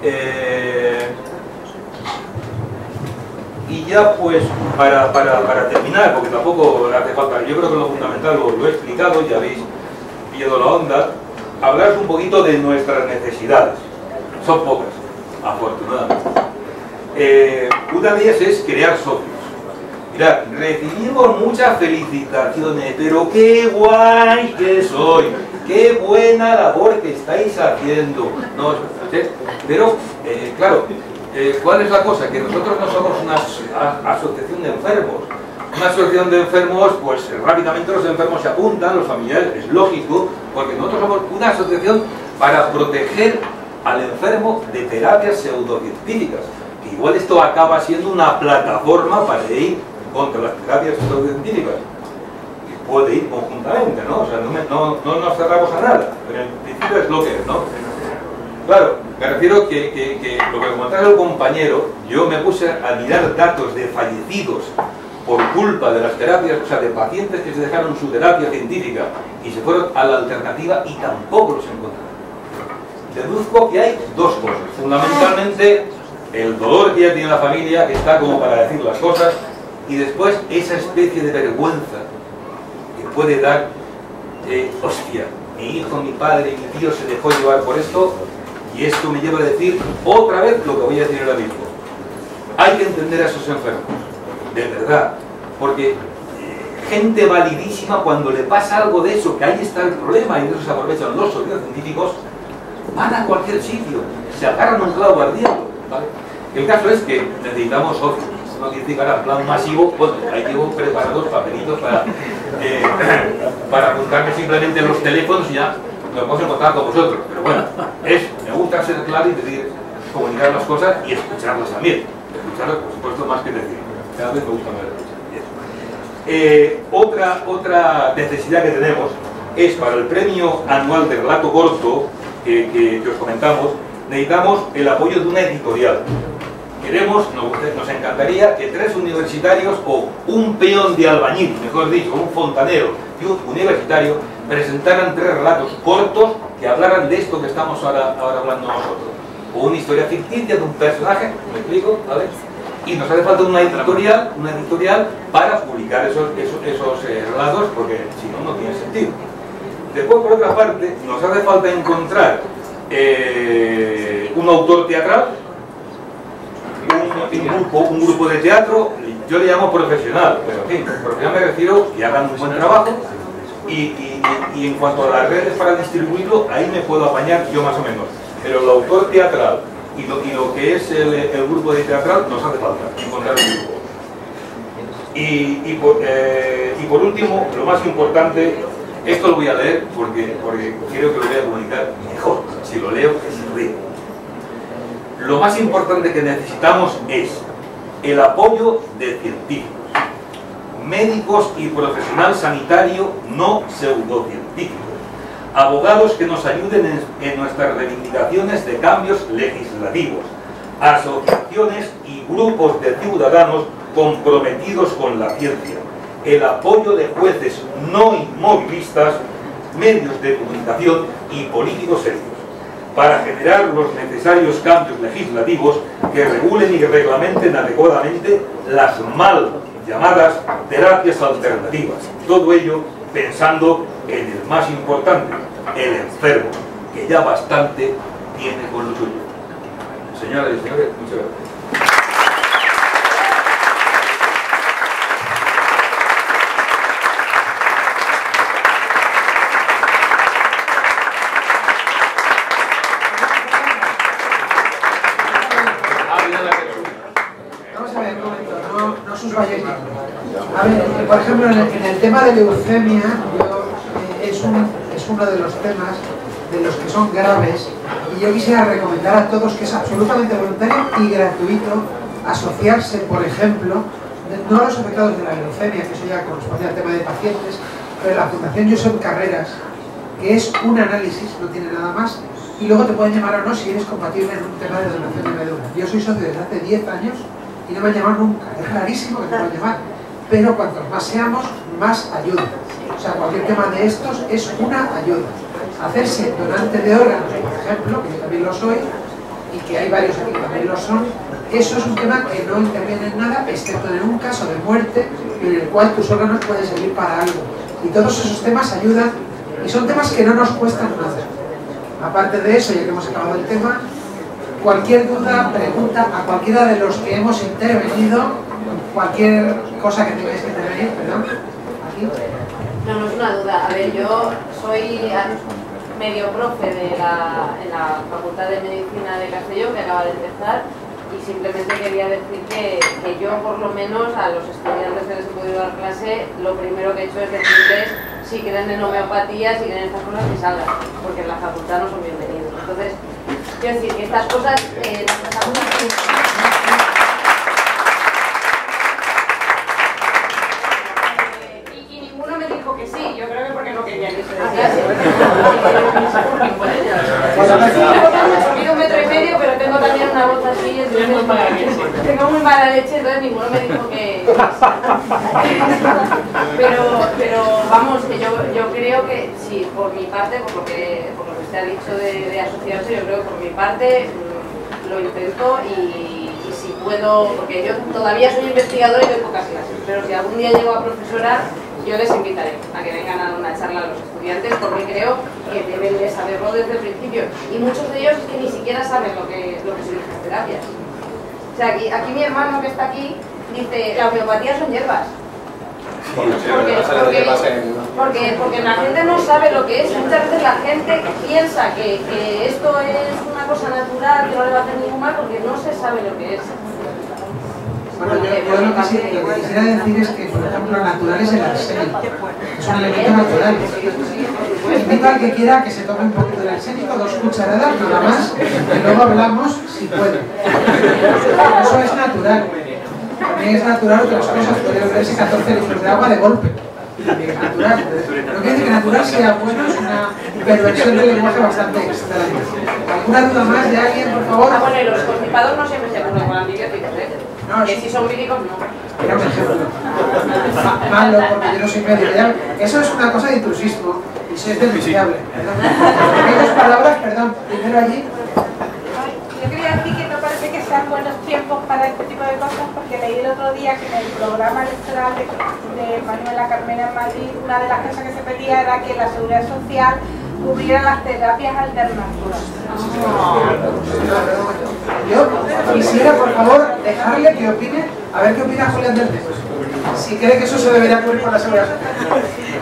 Y ya pues, para terminar, porque tampoco hace falta, yo creo que lo fundamental lo he explicado, ya habéis pillado la onda, hablaros un poquito de nuestras necesidades. Son pocas, afortunadamente. Una de ellas es crear socios. Mirad, recibimos muchas felicitaciones, pero qué guay que soy, qué buena labor que estáis haciendo. No, pero, claro, ¿cuál es la cosa? Que nosotros no somos una asociación de enfermos. Una asociación de enfermos, pues rápidamente los enfermos se apuntan, los familiares, es lógico, porque nosotros somos una asociación para proteger al enfermo de terapias pseudocientíficas. Que igual esto acaba siendo una plataforma para ir contra las terapias pseudocientíficas. Que puede ir conjuntamente, ¿no? O sea, no nos cerramos a nada, pero en principio es lo que es, ¿no? Claro, me refiero que lo que comentaba el compañero, yo me puse a mirar datos de fallecidos por culpa de las terapias, o sea, de pacientes que se dejaron su terapia científica y se fueron a la alternativa y tampoco los encontraron. Deduzco que hay dos cosas. Fundamentalmente, el dolor que ya tiene la familia, que está como para decir las cosas, y después esa especie de vergüenza que puede dar, hostia, mi hijo, mi padre, mi tío se dejó llevar por esto, Y esto me lleva a decir otra vez lo que voy a decir ahora mismo. Hay que entender a esos enfermos, de verdad, porque gente validísima, cuando le pasa algo de eso, que ahí está el problema, y de eso se aprovechan los científicos, van a cualquier sitio, se agarran un clavo ardiendo, ¿vale? El caso es que necesitamos socios. No quiere decir que ahora plan masivo, bueno, ahí llevo preparados papelitos para apuntarme simplemente los teléfonos y ya nos vamos a encontrar con vosotros. Pero bueno, me gusta ser claro y decir, comunicar las cosas y escucharlas también. Escucharlas, por supuesto, más que decir. Cada vez me gusta más escuchar. Otra necesidad que tenemos es para el premio anual de relato corto que os comentamos, necesitamos el apoyo de una editorial. Nos encantaría que 3 universitarios o un peón de albañil, mejor dicho, un fontanero y un universitario presentaran 3 relatos cortos que hablaran de esto que estamos ahora hablando nosotros. O una historia ficticia de un personaje, ¿me explico? ¿Vale? Y nos hace falta una editorial para publicar esos relatos, porque si no, no tiene sentido. Después, por otra parte, nos hace falta encontrar un autor teatral, un grupo de teatro, yo le llamo profesional, pero en fin, profesional me refiero que hagan un buen trabajo y en cuanto a las redes para distribuirlo, ahí me puedo apañar yo más o menos. Pero el autor teatral y lo que es el grupo de teatral nos hace falta encontrar un grupo. Y por último, lo más importante, esto lo voy a leer porque quiero que lo voy a comunicar mejor. Si lo leo, que se ríe. Lo más importante que necesitamos es el apoyo de científicos, médicos y profesional sanitario no pseudocientíficos, abogados que nos ayuden en nuestras reivindicaciones de cambios legislativos, asociaciones y grupos de ciudadanos comprometidos con la ciencia, el apoyo de jueces no inmovilistas, medios de comunicación y políticos serios, para generar los necesarios cambios legislativos que regulen y reglamenten adecuadamente las mal llamadas terapias alternativas. Todo ello pensando en el más importante, el enfermo, que ya bastante tiene con lo suyo. Señoras y señores, muchas gracias. A ver, por ejemplo, en el tema de leucemia, es uno de los temas de los que son graves, y yo quisiera recomendar a todos que es absolutamente voluntario y gratuito asociarse, por ejemplo, no a los afectados de la leucemia, que eso ya corresponde al tema de pacientes, pero la Fundación Josep Carreras, que es un análisis, no tiene nada más, y luego te pueden llamar o no si eres compatible en un tema de donación de médula. Yo soy socio desde hace 10 años y no me han llamado nunca, es rarísimo que te puedan llamar, pero cuantos más seamos, más ayuda. O sea, cualquier tema de estos es una ayuda. Hacerse donante de órganos, por ejemplo, que yo también lo soy, y que hay varios aquí que también lo son, eso es un tema que no interviene en nada, excepto en un caso de muerte, en el cual tus órganos pueden servir para algo. Y todos esos temas ayudan, y son temas que no nos cuestan nada. Aparte de eso, ya que hemos acabado el tema, cualquier duda, pregunta a cualquiera de los que hemos intervenido, cualquier cosa que tengáis que intervenir, perdón, aquí. No es una duda. A ver, yo soy medio profe en la Facultad de Medicina de Castellón, que acaba de empezar, y simplemente quería decir que yo, por lo menos, a los estudiantes que les he podido dar clase, lo primero que he hecho es decirles si creen en homeopatía, si creen en estas cosas, que salgan, porque en la facultad no son bienvenidos. Entonces, quiero decir que estas cosas las pasamos aquí. Y ninguno me dijo que sí, yo creo que porque no querían irse de clase. Mido 1,5 metros, pero tengo también una voz así, entonces tengo muy mala leche, entonces ninguno me dijo que... Pero vamos, que yo creo que sí, por mi parte, por lo que usted ha dicho de asociarse, yo creo que por mi parte lo intento y si puedo, porque yo todavía soy investigadora y doy pocas clases, pero si algún día llego a profesorar, yo les invitaré a que vengan a dar una charla a los estudiantes porque creo que deben de saberlo desde el principio y muchos de ellos es que ni siquiera saben lo que significan las terapias. O sea, aquí mi hermano que está aquí dice, la homeopatía son hierbas. Porque la gente no sabe lo que es. Muchas veces la gente piensa que esto es una cosa natural, que no le va a hacer ningún mal, porque no se sabe lo que es. Bueno, yo lo que quisiera decir es que, por ejemplo, natural es el arsénico. Es un elemento natural. Invito al que quiera que se tome un poquito de arsénico, 2 cucharadas, nada más, y luego hablamos si puede. Eso es natural. También es natural otras cosas, podría beberse 14 litros de agua de golpe. También es natural. No quiere decir que natural sea bueno, es una perversión del lenguaje bastante extraña. ¿Alguna duda más de alguien, por favor? Ah, bueno, y los constipados no siempre se curan con antibióticos, ¿eh? No, que si son médicos, no. Era un ejemplo. Malo, porque yo no soy médico. Eso es una cosa de intrusismo y soy denunciable. En 2 palabras, perdón. Primero allí. Yo quería decir que no parece que sean buenos tiempos para este tipo de cosas, porque leí el otro día que en el programa electoral de Manuela Carmena en Madrid, una de las cosas que se pedía era que la Seguridad Social cubriera las terapias alternativas. Yo quisiera, por favor, dejarle que opine, a ver qué opina Julián del Tejo. Si cree que eso se debería cubrir por la Seguridad Social.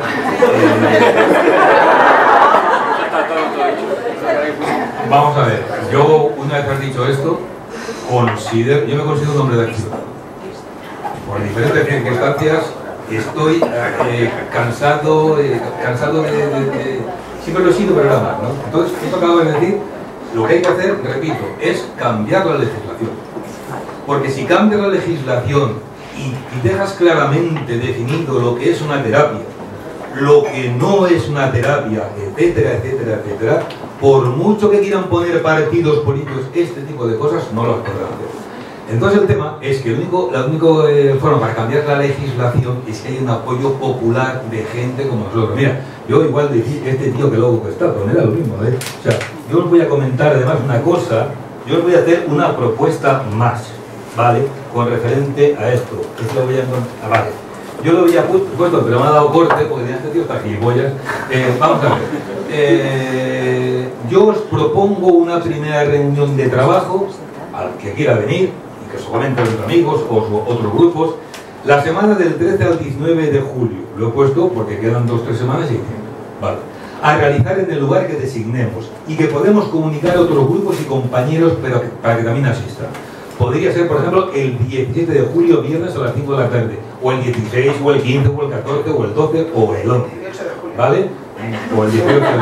Vamos a ver, yo una vez has dicho esto, yo me considero un hombre de acción. Por diferentes circunstancias estoy cansado de siempre lo he sido, pero nada más, ¿no? Entonces, esto acabo de decir, lo que hay que hacer, repito, es cambiar la legislación. Porque si cambias la legislación y dejas claramente definido lo que es una terapia, lo que no es una terapia, etcétera, etcétera, etcétera, por mucho que quieran poner partidos políticos este tipo de cosas, no las podrán hacer. Entonces el tema es que la única forma para cambiar la legislación es que haya un apoyo popular de gente como nosotros. Mira, yo igual decir este tío que luego está, pero me da lo mismo, ¿eh? O sea, yo os voy a comentar además una cosa, yo os voy a hacer una propuesta más, ¿vale? Con referente a esto. Esto lo voy a... vale. Yo lo había puesto, pero me ha dado corte porque este tío está gilipollas. Vamos a ver. Yo os propongo una primera reunión de trabajo al que quiera venir y que os comente a los amigos o otros grupos. La semana del 13 al 19 de julio. Lo he puesto porque quedan 2 o 3 semanas y vale. A realizar en el lugar que designemos y que podemos comunicar a otros grupos y compañeros para que también asistan. Podría ser, por ejemplo, el 17 de julio, viernes a las 5 de la tarde, o el 16, o el 15, o el 14, o el 12, o el 11, ¿vale? O el 18 de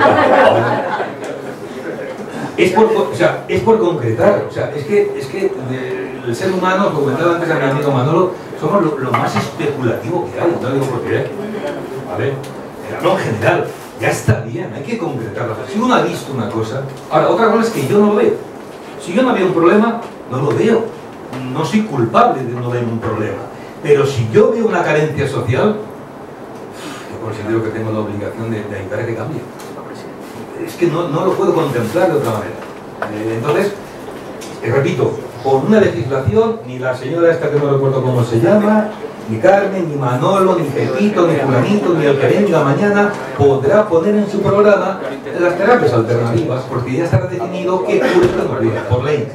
julio. Es por concretar, o sea, es que el ser humano, como comentaba antes a mi amigo Manolo, somos lo más especulativo que hay, no digo por qué, ¿vale? No, en general, ya está bien, hay que concretarlo. Si uno ha visto una cosa, ahora, otra cosa es que yo no lo veo. Si yo no veo un problema, no lo veo. No soy culpable de no ver un problema. Pero si yo veo una carencia social, yo considero que tengo la obligación de ayudar a que cambie. Es que no lo puedo contemplar de otra manera. Entonces, repito, por una legislación, ni la señora esta que no recuerdo cómo se llama, ni Carmen, ni Manolo, ni Pepito, ni Fulanito, ni el que venga mañana podrá poner en su programa las terapias alternativas, porque ya estará definido que por ley.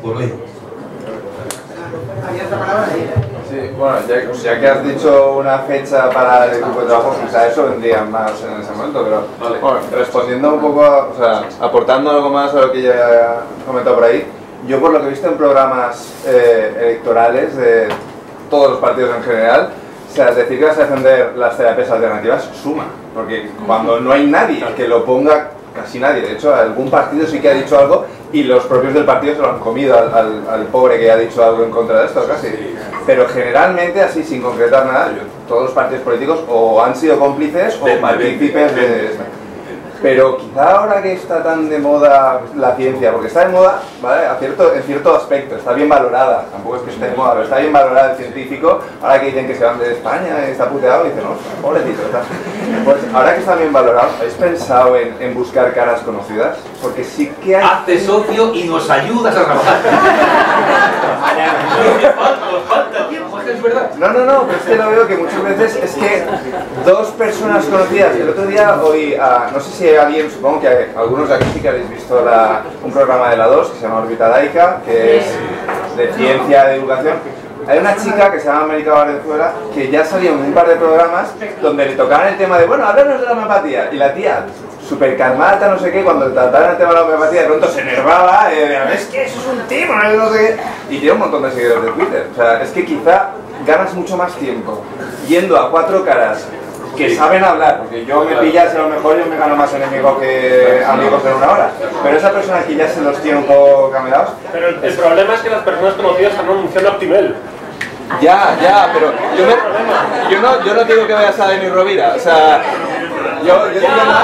¿Había otra palabra ahí? Sí, bueno, ya que has dicho una fecha para el equipo de trabajo, quizá eso vendría más en ese momento, pero bueno, respondiendo un poco, o sea, aportando algo más a lo que ya he comentado por ahí, yo por lo que he visto en programas electorales de todos los partidos en general, o sea, decir que vas a defender las terapias alternativas suma, porque cuando no hay nadie que lo ponga, casi nadie, de hecho algún partido sí que ha dicho algo y los propios del partido se lo han comido al pobre que ha dicho algo en contra de esto, casi. Pero generalmente, así sin concretar nada, todos los partidos políticos o han sido cómplices o partícipes de esto. Pero quizá ahora que está tan de moda la ciencia, porque está de moda, ¿vale? En cierto aspecto, está bien valorada, tampoco es que esté de moda, pero está bien valorada el científico, ahora que dicen que se van de España y está puteado, y dicen, no, pobrecito, ¿verdad? Pues ahora que está bien valorado, ¿habéis pensado en buscar caras conocidas? Porque sí que hay... Hazte socio y nos ayudas a trabajar. Nos falta tiempo. que es verdad. No, pero es que lo veo que muchas veces es que dos personas conocidas. El otro día oí a, no sé si alguien, supongo que algunos de aquí sí que habéis visto un programa de la 2 que se llama Órbita Laica, que es de ciencia, de educación. Hay una chica que se llama América Valenzuela que ya salía en un par de programas donde le tocaban el tema de, bueno, háblanos de la homeopatía. Y la tía, súper calmada, no sé qué, cuando trataban el tema de la homeopatía, de pronto se enervaba, es que eso es un timo, no sé qué. Y tiene un montón de seguidores de Twitter. O sea, es que quizá ganas mucho más tiempo yendo a cuatro caras que saben hablar, porque yo me pillas y a lo mejor yo me gano más enemigos que amigos en una hora. Pero esa persona que ya se los tiene un poco camelados. Pero el problema es que las personas conocidas están anunciando Actimel. Ya, pero yo no digo que vayas a Denis Rovira, o sea, yo digo más...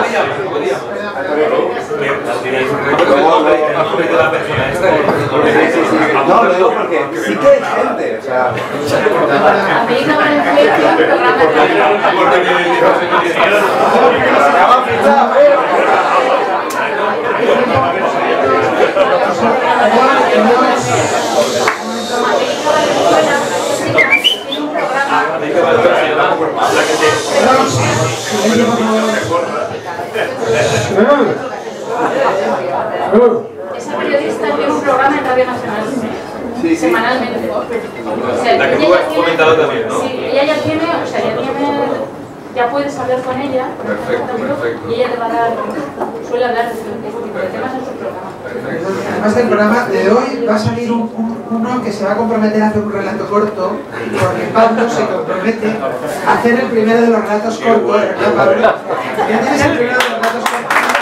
No, lo digo porque sí que hay gente, o sea... América Valenzuela, un programa esa periodista tiene un programa en Radio Nacional semanalmente. O sea, la que tú has comentado también, ¿no? Sí, ella ya tiene, ya puedes hablar con ella. Perfecto. Y ella te va a dar, suele hablar de este tipo de temas en su programa. Además del programa de hoy va a salir uno que se va a comprometer a hacer un relato corto, porque Pablo se compromete a hacer el primero de los relatos cortos, ¿verdad, Pablo? Ya tienes el primero de los relatos cortos.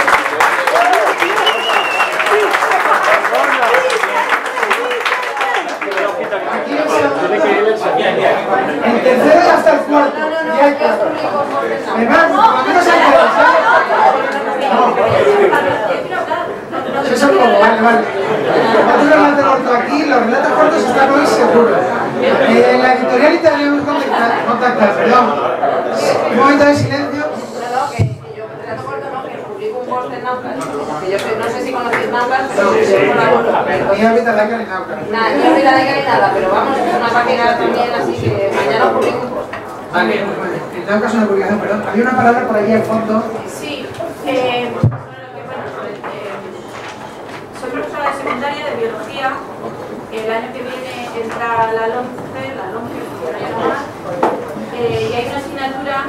El tercero y hasta el cuarto. Ya está. Además, menos el eso es como, vale. Otro relato corto aquí, los relatos cortos están hoy seguros. La editorial italiana contactar, perdón. Un momento de silencio. No sé si conocéis Naucas, pero Ni Órbita Laica ni Naucas. ni Órbita Laica ni nada, pero vamos, es una página también, así que mañana publico un post. Vale, en Naucas una publicación, perdón. Había una palabra por allí al fondo. Sí, soy profesora de secundaria de biología. El año que viene entra la LOMCE, y hay una asignatura,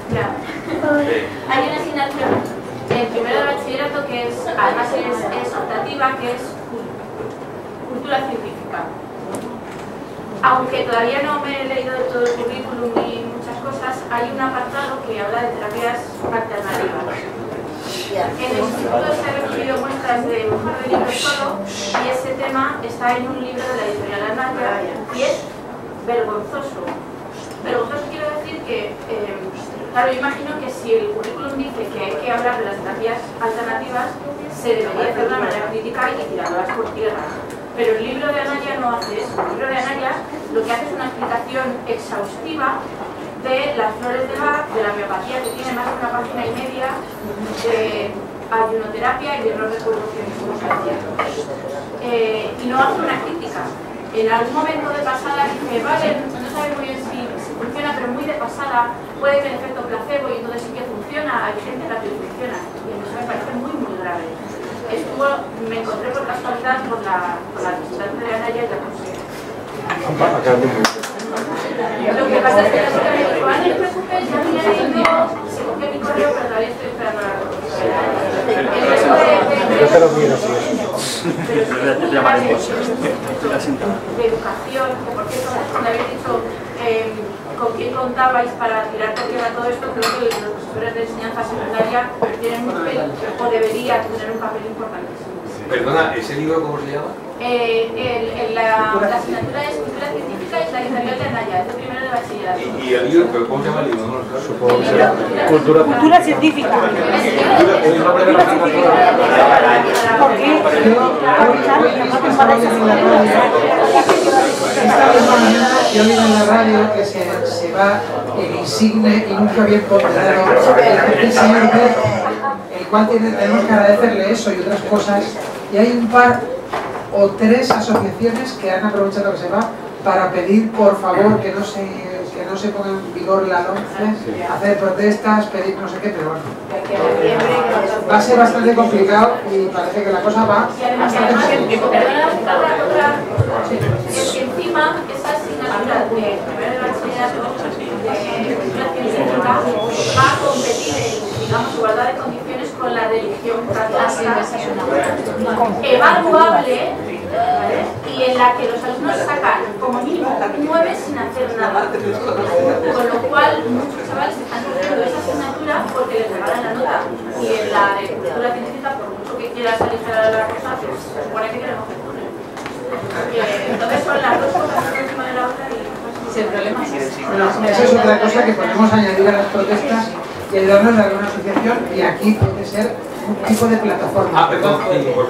en primero de bachillerato que es, además es optativa, que es cultura científica. Aunque todavía no me he leído de todo el currículum ni muchas cosas, hay un apartado que habla de terapias alternativas. En el instituto se han recibido muestras de un par de libros solo, y ese tema está en un libro de la editorial Anaya, y es vergonzoso. Vergonzoso quiero decir que, claro, yo imagino que si el currículum dice que hay que hablar de las terapias alternativas, se debería hacer de una manera crítica y tirarlas por tierra. Pero el libro de Anaya no hace eso. El libro de Anaya lo que hace es una explicación exhaustiva de las flores de Bach, de la homeopatía, que tiene más de una página y media, de ayunoterapia y de no recuerdo qué y no hace una crítica. En algún momento de pasada dice, vale, no sabe muy bien si funciona, pero muy de pasada, puede que el efecto placebo y entonces sí que funciona, hay gente a la que funciona. Y eso me parece muy, muy grave. Me encontré por casualidad con la representante de Anaya y la consejera. Lo que pasa es que la chica me dijo, no te preocupes, ya me he leído, se cogió mi correo, pero todavía estoy esperando la respuesta. Yo te lo miro, sí. De educación, que por cierto, me habéis dicho con quién contabais para tirar por tierra todo esto, creo que los profesores de enseñanza secundaria tienen un papel, o deberían tener un papel importantísimo. Perdona, ¿ese libro cómo se llama? La asignatura es cultura científica y la editorial de Anaya, es de primero de bachillerato. ¿Y el libro? ¿Cómo se llama el libro? No lo sé. Supongo que será cultura científica. ¿Por qué? Esta misma mañana yo vi en la radio que se va el insigne y nunca bien ponderado el señor Bert, el cual tenemos que agradecerle eso y otras cosas. Y hay un par o tres asociaciones que han aprovechado que se va para pedir por favor que no se ponga en vigor la 11, hacer protestas, pedir no sé qué, pero bueno. Va a ser bastante complicado y parece que la cosa va bastante complicada. Encima, esa asignatura de primero de bachillerato de cultura científica va a competir en, digamos, igualdad de condiciones con la religión católica evaluable, ¿vale? Y en la que los alumnos sacan como mínimo 9 sin hacer nada, con lo cual muchos chavales están cogiendo esa asignatura porque les regalan la nota, y en la de cultura científica, por mucho que quieras aligerar la cosa, pues se supone que queremos que poner. Entonces son las dos cosas por encima de la otra y el problema es ese. Bueno, esa es otra cosa que podemos añadir a las protestas y ayudarnos de alguna asociación, y aquí puede ser un tipo de plataforma. Perdón,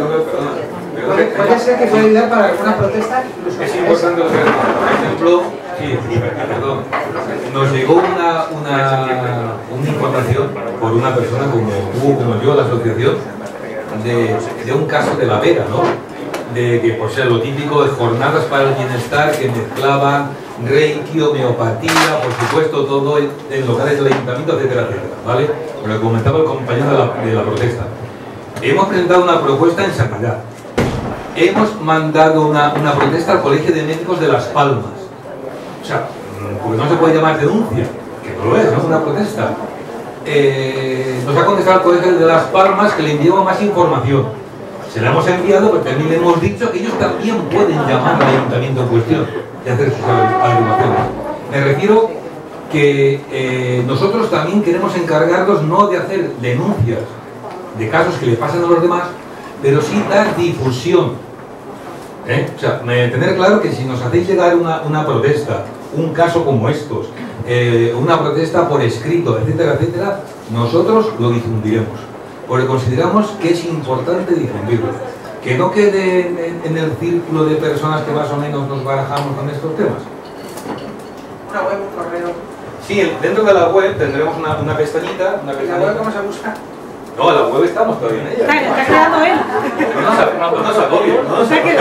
Puede ser que pueda ayudar para alguna protesta, incluso. Es importante ver, por ejemplo, perdón, nos llegó una información por una persona como yo, la asociación, de un caso de La Vega, ¿no? De que, por ser lo típico de jornadas para el bienestar que mezclaban reiki, homeopatía, por supuesto todo en locales del ayuntamiento, etcétera, etcétera, ¿vale? Lo que comentaba el compañero de la protesta. Hemos presentado una propuesta en sanidad. Hemos mandado una protesta al Colegio de Médicos de Las Palmas. O sea, porque no se puede llamar denuncia, que no lo es, no es una protesta. Nos ha contestado el Colegio de Las Palmas que le enviamos más información. Se la hemos enviado, pero también le hemos dicho que ellos también pueden llamar al ayuntamiento en cuestión y hacer sus averiguaciones. Me refiero que nosotros también queremos encargarnos no de hacer denuncias de casos que le pasan a los demás, pero sí dar difusión. O sea, tener claro que si nos hacéis llegar una protesta, un caso como estos, una protesta por escrito, etcétera, etcétera, nosotros lo difundiremos. Porque consideramos que es importante difundirlo, que no quede en el círculo de personas que más o menos nos barajamos con estos temas. Una web, un correo. Sí, dentro de la web tendremos una pestañita. ¿La web cómo se busca? No, la web estamos todavía en ella. Está creando él. No se agobie, no se agobie.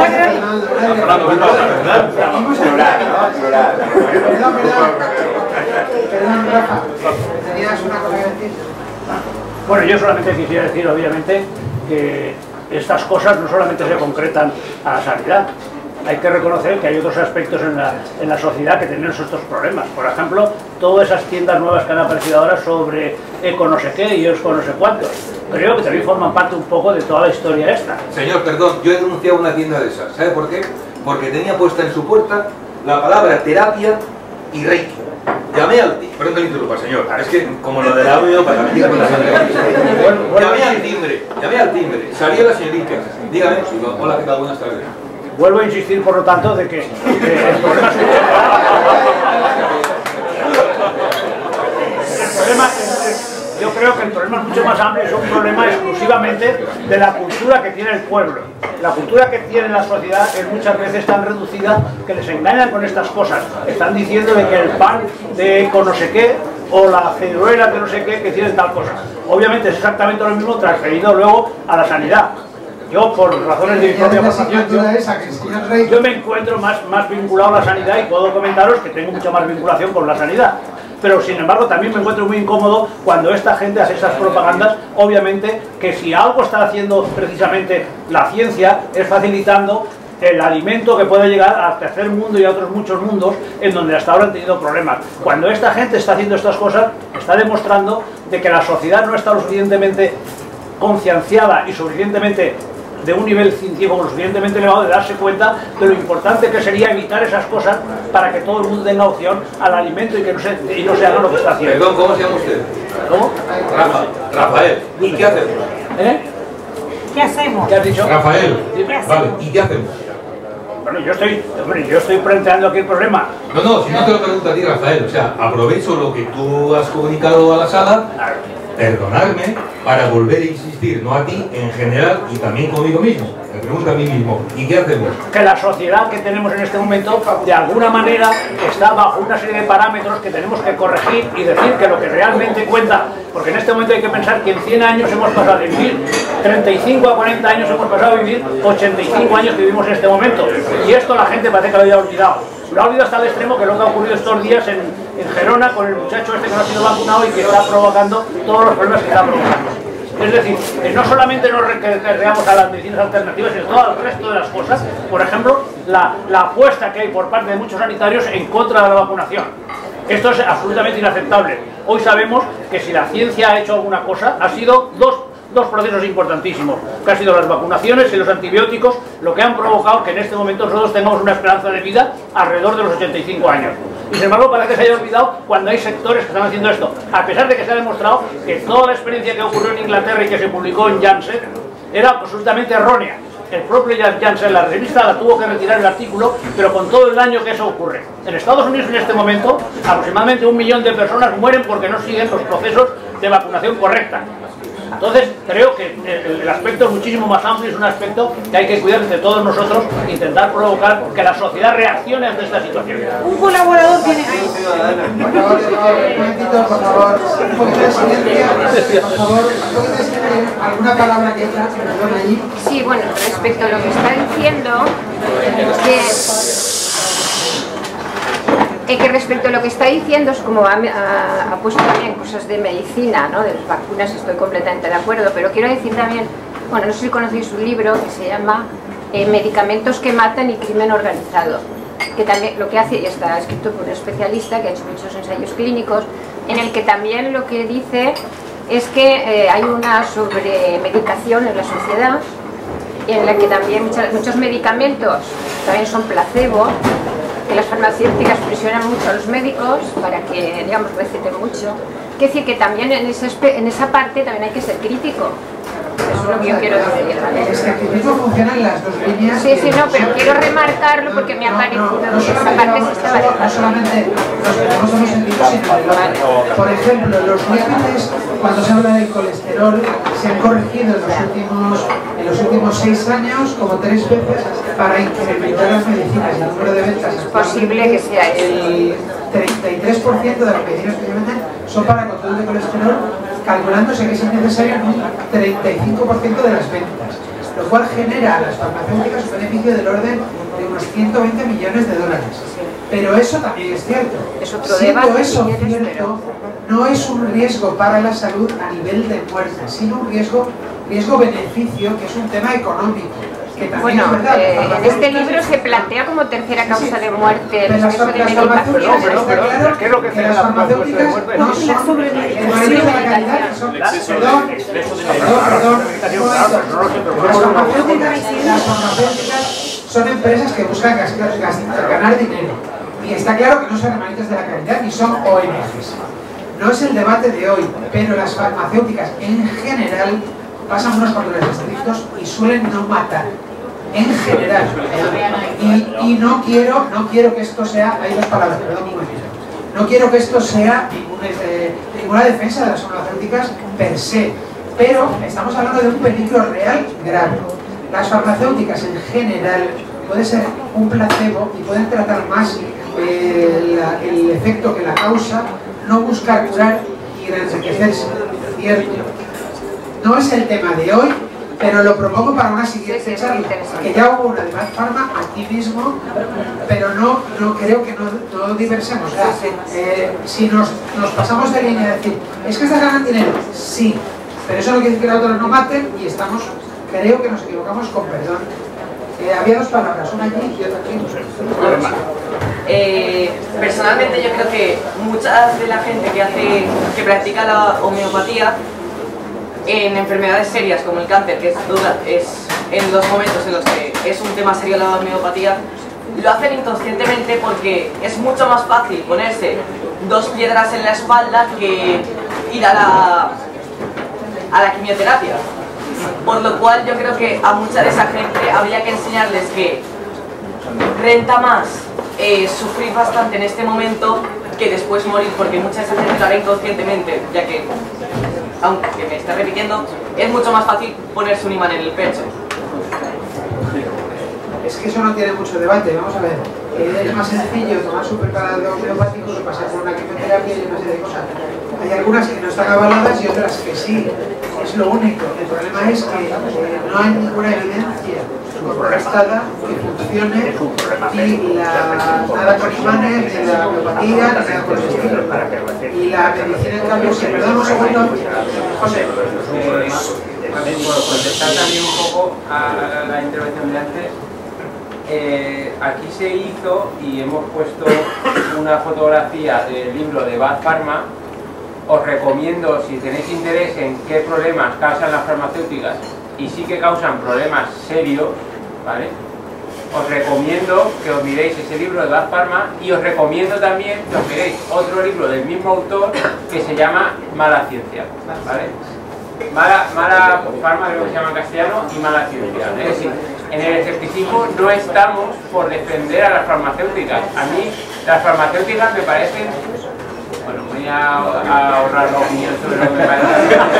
Perdón, Rafa, ¿tenías una cosa que decir? Bueno, yo solamente quisiera decir, obviamente, que estas cosas no solamente se concretan a la sanidad. Hay que reconocer que hay otros aspectos en la sociedad que tienen estos problemas. Por ejemplo, todas esas tiendas nuevas que han aparecido ahora sobre eco no sé qué y eco no sé cuántos. Creo que también forman parte un poco de toda la historia esta. Señor, perdón, yo he denunciado una tienda de esas. ¿Sabe por qué? Porque tenía puesta en su puerta la palabra terapia y reiki. Llamé al timbre, perdón que le interrumpa, señor, es que como lo del audio para que con la llamé al timbre, salió la señorita, dígame, hola, ¿qué tal? Buenas tardes. Vuelvo a insistir, por lo tanto, de que el problema yo creo que el problema es mucho más amplio, es un problema exclusivamente de la cultura que tiene el pueblo. La cultura que tiene la sociedad es muchas veces tan reducida que les engañan con estas cosas. Están diciendo de que el pan de con no sé qué o la ciruela de no sé qué que tiene tal cosa. Obviamente es exactamente lo mismo transferido luego a la sanidad. Yo, por razones de mi propia formación, yo me encuentro más vinculado a la sanidad y puedo comentaros que tengo mucha más vinculación con la sanidad. Pero, sin embargo, también me encuentro muy incómodo cuando esta gente hace esas propagandas. Obviamente que si algo está haciendo precisamente la ciencia es facilitando el alimento que puede llegar al tercer mundo y a otros muchos mundos en donde hasta ahora han tenido problemas. Cuando esta gente está haciendo estas cosas, está demostrando de que la sociedad no está lo suficientemente concienciada y suficientemente de un nivel científico lo suficientemente elevado de darse cuenta de lo importante que sería evitar esas cosas para que todo el mundo tenga opción al alimento y que no se haga lo que está haciendo. Perdón, ¿cómo se llama usted? ¿Cómo? Rafael. ¿Y qué hacemos? ¿Qué hacemos? ¿Qué has dicho? Rafael. ¿Qué hacemos? Vale, ¿y qué hacemos? Bueno, yo estoy planteando aquí el problema. No, si no te lo pregunto a ti, Rafael, o sea, aprovecho lo que tú has comunicado a la sala, perdonarme para volver a insistir, no a ti, en general y también conmigo mismo. Me pregunto a mí mismo, ¿y qué hacemos? Que la sociedad que tenemos en este momento, de alguna manera, está bajo una serie de parámetros que tenemos que corregir y decir que lo que realmente cuenta, porque en este momento hay que pensar que en 100 años hemos pasado de vivir 35 a 40 años, hemos pasado a vivir 85 años que vivimos en este momento. Y esto la gente parece que lo haya olvidado. Lo ha olvidado hasta el extremo que lo que ha ocurrido estos días en Gerona con el muchacho este que no ha sido vacunado y que está provocando todos los problemas que está provocando. Es decir, no solamente nos recreamos a las medicinas alternativas, sino todo el resto de las cosas. Por ejemplo, la apuesta que hay por parte de muchos sanitarios en contra de la vacunación. Esto es absolutamente inaceptable. Hoy sabemos que si la ciencia ha hecho alguna cosa, ha sido dos procesos importantísimos, que han sido las vacunaciones y los antibióticos, lo que han provocado que en este momento nosotros tengamos una esperanza de vida alrededor de los 85 años. Y sin embargo parece que se haya olvidado cuando hay sectores que están haciendo esto, a pesar de que se ha demostrado que toda la experiencia que ocurrió en Inglaterra y que se publicó en Janssen era absolutamente errónea. El propio Janssen, la revista, la tuvo que retirar el artículo, pero con todo el daño que eso ocurre. En Estados Unidos en este momento aproximadamente 1 millón de personas mueren porque no siguen los procesos de vacunación correcta. Entonces, creo que el aspecto es muchísimo más amplio, es un aspecto que hay que cuidar entre todos nosotros, intentar provocar que la sociedad reaccione ante esta situación. Un colaborador tiene ahí. Por favor, un momentito, por favor, un poquito de silencio, por favor, un poquito de silencio, alguna palabra que está, perdón, allí. Sí, bueno, respecto a lo que está diciendo, que respecto a lo que está diciendo, es como ha puesto también cosas de medicina, ¿no? De las vacunas, estoy completamente de acuerdo, pero quiero decir también, bueno, no sé si conocéis un libro que se llama Medicamentos que matan y crimen organizado, que también lo que hace, y está escrito por un especialista que ha hecho muchos ensayos clínicos, en el que también lo que dice es que hay una sobremedicación en la sociedad, en la que también muchos medicamentos también son placebo, que las farmacéuticas presionan mucho a los médicos para que, digamos, receten mucho. Quiere decir que también en esa parte también hay que ser crítico. Eso es lo que yo quiero decir, ¿vale? Es que el activismo funciona en las dos líneas. Sí, sí, no, pero quiero remarcarlo porque me ha parecido que esa parte sí estaba de no solamente los que tenemos un sentido, sino el otro. Por ejemplo, los diabetes, cuando se habla del colesterol, se han corregido en los últimos 6 años como 3 veces para incrementar las medicinas y el número de ventas. Es posible que sea eso. El 33% de las medicinas que se venden son para control de colesterol, calculándose que es necesario en un 35% de las ventas, lo cual genera a las farmacéuticas un beneficio del orden de unos 120 millones de dólares. Pero eso también es cierto. Siendo eso cierto, no es un riesgo para la salud a nivel de muerte, sino un riesgo-beneficio, que es un tema económico. Bueno, en este libro se plantea como tercera causa de muerte el exceso de medicación. Pero ¿qué es lo que tiene la farmacéutica de muerte? No, son el marido de la calidad, que son... Las farmacéuticas son empresas que buscan ganar dinero. Y está claro que no son hermanitas de la calidad ni son ONGs. No es el debate de hoy, pero las farmacéuticas en general pasan unos controles estrictos y suelen no matar, en general. Y no quiero que esto sea, hay dos palabras, perdón un momentito, no quiero que esto sea ninguna defensa de las farmacéuticas per se, pero estamos hablando de un peligro real grave. Las farmacéuticas en general puede ser un placebo y pueden tratar más el efecto que la causa, no buscar curar y enriquecerse, ¿cierto? No es el tema de hoy, pero lo propongo para una siguiente charla, que ya hubo una de Bad Pharma aquí mismo, pero no creo que no diversemos. O sea, si nos pasamos de línea de decir, es que estás ganando dinero, sí, pero eso no quiere decir que los otros no maten y creo que nos equivocamos con perdón. Había dos palabras, una allí y otra aquí. Personalmente yo creo que mucha de la gente que practica la homeopatía en enfermedades serias como el cáncer, que es en los momentos en los que es un tema serio la homeopatía, lo hacen inconscientemente porque es mucho más fácil ponerse 2 piedras en la espalda que ir a la quimioterapia. Por lo cual yo creo que a mucha de esa gente habría que enseñarles que renta más sufrir bastante en este momento que después morir, porque mucha de esa gente lo hará inconscientemente, ya que, aunque me esté repitiendo, es mucho más fácil ponerse un imán en el pecho. Es que eso no tiene mucho debate, vamos a ver. Es más sencillo tomar su preparado homeopático que pasar por una quimioterapia y una serie de cosas. Hay algunas que no están avaladas y otras que sí, es lo único. El problema es que no hay ninguna evidencia contrastada que funcione y nada con imanes, ni la homeopatía, ni nada por el estilo. Y la medicina, en cambio, si perdón un segundo, José. Por contestar también un poco a la intervención de antes, aquí se hizo y hemos puesto una fotografía del libro de Bad Pharma. Os recomiendo, si tenéis interés en qué problemas causan las farmacéuticas, y sí que causan problemas serios, ¿vale? Os recomiendo que os miréis ese libro de Bad Pharma, y os recomiendo también que os miréis otro libro del mismo autor que se llama Mala Ciencia, ¿vale? Mala Pharma, creo que se llama en castellano, y Mala Ciencia. Es decir, en el escepticismo no estamos por defender a las farmacéuticas. A mí las farmacéuticas me parecen... Bueno, voy a ahorrar la opinión sobre lo que me parece.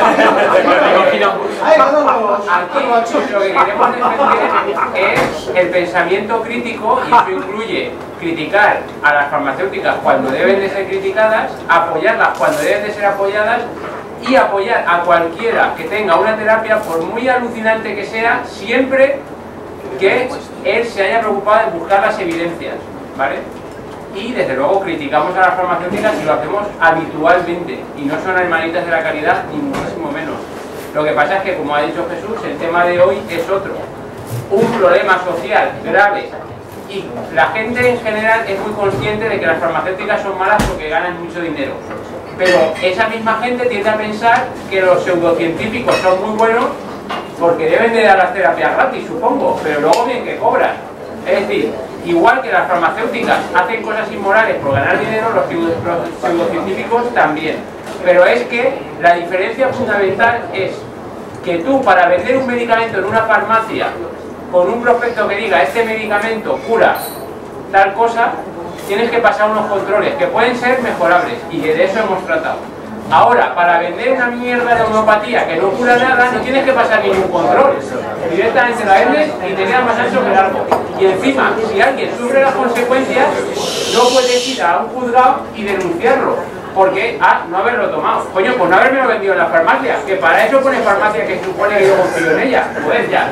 Aquí lo que queremos defender es el pensamiento crítico, y eso incluye criticar a las farmacéuticas cuando deben de ser criticadas, apoyarlas cuando deben de ser apoyadas, y apoyar a cualquiera que tenga una terapia, por muy alucinante que sea, siempre que él se haya preocupado en buscar las evidencias, ¿vale? Y desde luego criticamos a las farmacéuticas y lo hacemos habitualmente, y no son hermanitas de la caridad, ni muchísimo menos. Lo que pasa es que, como ha dicho Jesús, el tema de hoy es otro, un problema social grave, y la gente en general es muy consciente de que las farmacéuticas son malas porque ganan mucho dinero. Pero esa misma gente tiende a pensar que los pseudocientíficos son muy buenos porque deben de dar las terapias gratis, supongo, pero luego bien que cobran. Es decir, igual que las farmacéuticas hacen cosas inmorales por ganar dinero, los pseudocientíficos también. Pero es que la diferencia fundamental es que tú, para vender un medicamento en una farmacia con un prospecto que diga este medicamento cura tal cosa, tienes que pasar unos controles que pueden ser mejorables, y que de eso hemos tratado. Ahora, para vender una mierda de homeopatía que no cura nada, no tienes que pasar ningún control. Directamente la vendes y te queda más ancho que largo. Y encima, si alguien sufre las consecuencias, no puedes ir a un juzgado y denunciarlo, porque no haberlo tomado. Coño, pues no haberme lo vendido en la farmacia, que para eso pone farmacia, que supone que yo confío en ella. Pues ya.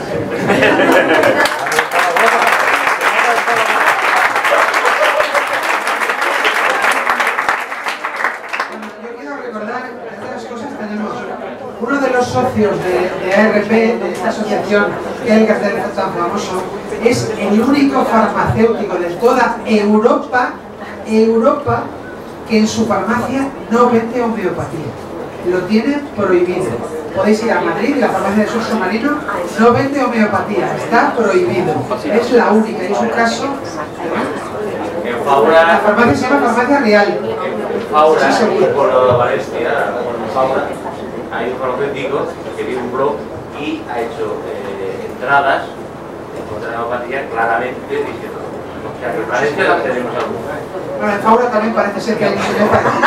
Uno de los socios de ARP, de esta asociación que hay que hacer tan famoso, es el único farmacéutico de toda Europa que en su farmacia no vende homeopatía. Lo tiene prohibido. Podéis ir a Madrid y la farmacia de Sur Marino no vende homeopatía, está prohibido. Es la única, y es un caso... La farmacia se llama Farmacia Real. En Faura, por lo de Valencia, en Faura, hay un farmacéutico que tiene un blog y ha hecho entradas en contra de la homeopatía claramente diciendo, o sea, que en Valencia la tenemos alguna. Bueno, en Faura también parece ser que hay un señor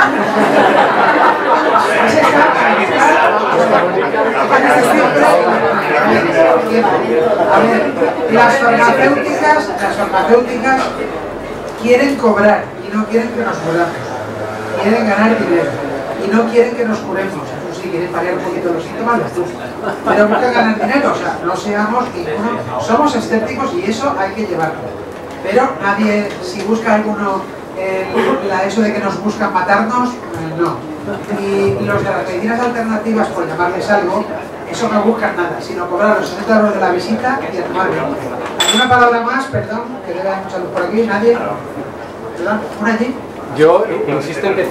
A ver, las farmacéuticas quieren cobrar y no quieren que nos curamos. Quieren ganar dinero y no quieren que nos curemos. Eso sí, quieren paliar un poquito los síntomas, pero buscan ganar dinero. O sea, no seamos ninguno. Somos escépticos y eso hay que llevarlo. Pero nadie, si busca alguno eso de que nos buscan matarnos, no. Y los de las medicinas alternativas, por llamarles algo, eso no buscan nada, sino cobrar los 60 € de la visita y a tomar bien. ¿Alguna palabra más? Perdón, que debe haber mucha luz por aquí. ¿Nadie? ¿Perdón? ¿Una allí? Yo insisto en que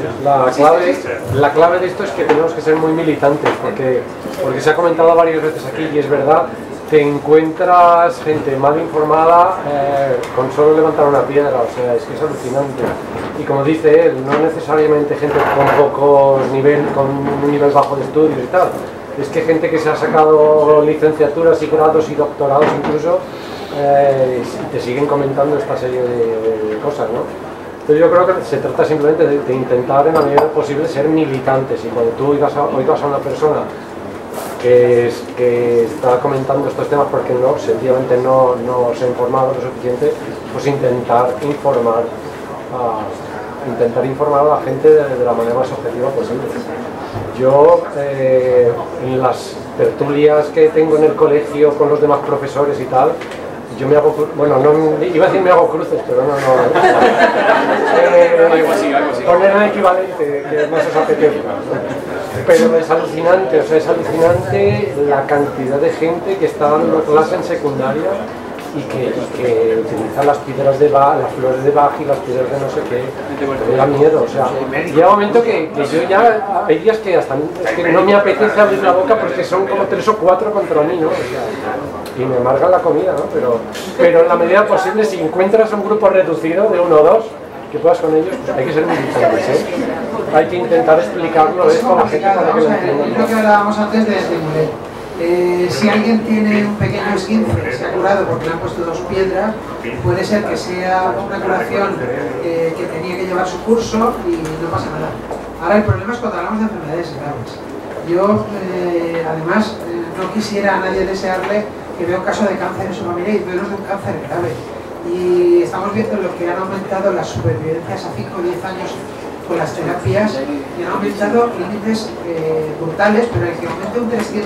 la clave de esto es que tenemos que ser muy militantes, porque se ha comentado varias veces aquí y es verdad, te encuentras gente mal informada con solo levantar una piedra, o sea, es que es alucinante. Y como dice él, no necesariamente gente con un nivel bajo de estudio y tal, es que gente que se ha sacado licenciaturas y grados y doctorados incluso, te siguen comentando esta serie de cosas, ¿no? Entonces yo creo que se trata simplemente de intentar en la medida posible ser militantes, y cuando tú oigas a una persona que está comentando estos temas porque sencillamente no se ha informado lo suficiente, pues intentar informar intentar informar a la gente de la manera más objetiva posible. Yo, en las tertulias que tengo en el colegio con los demás profesores y tal, yo me hago, bueno, no, iba a decir me hago cruces, pero no. Poner el equivalente, que más os apetezca. Pero es alucinante, o sea, es alucinante la cantidad de gente que está dando clase en secundaria y que utiliza las piedras de Bach, las flores de Bach y las piedras de no sé qué. Me da miedo, o sea, llega un momento que yo ya, hay días que hasta es que no me apetece abrir la boca porque son como 3 o 4 contra mí, ¿no? O sea, y me amarga la comida, ¿no? Pero en la medida posible, si encuentras un grupo reducido de 1 o 2 que puedas con ellos, pues hay que ser militantes, ¿eh? Hay que intentar explicarlo esto a la gente para que lo entienda. Es lo que hablábamos antes de Mulet. Si alguien tiene un pequeño esguince, se ha curado porque le han puesto 2 piedras, puede ser que sea una curación que tenía que llevar su curso y no pasa nada. Ahora el problema es cuando hablamos de enfermedades graves. Yo, además, no quisiera a nadie desearle que vea un caso de cáncer en su familia y menos de un cáncer grave. Y estamos viendo lo que han aumentado las supervivencias a 5 o 10 años con las terapias y han aumentado límites brutales, pero el que aumente un 300%,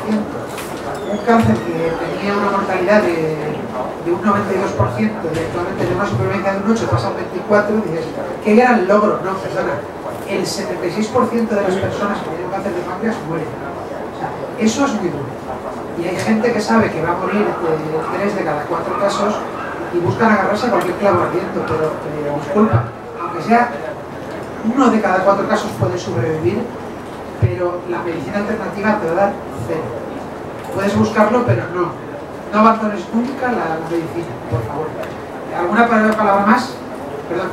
un cáncer que tenía una mortalidad de un 92% y actualmente tiene una supervivencia de un 8, pasa a un 24, dices, qué gran logro. No, perdona, el 76% de las personas que tienen cáncer de páncreas mueren. O sea, eso es muy duro. Y hay gente que sabe que va a morir de 3 de cada 4 casos y buscan agarrarse a cualquier clavo ardiendo, pero disculpa, aunque sea 1 de cada 4 casos puede sobrevivir, pero la medicina alternativa te va a dar 0. Puedes buscarlo, pero no abandones nunca la medicina, por favor. ¿Alguna palabra más? Perdón.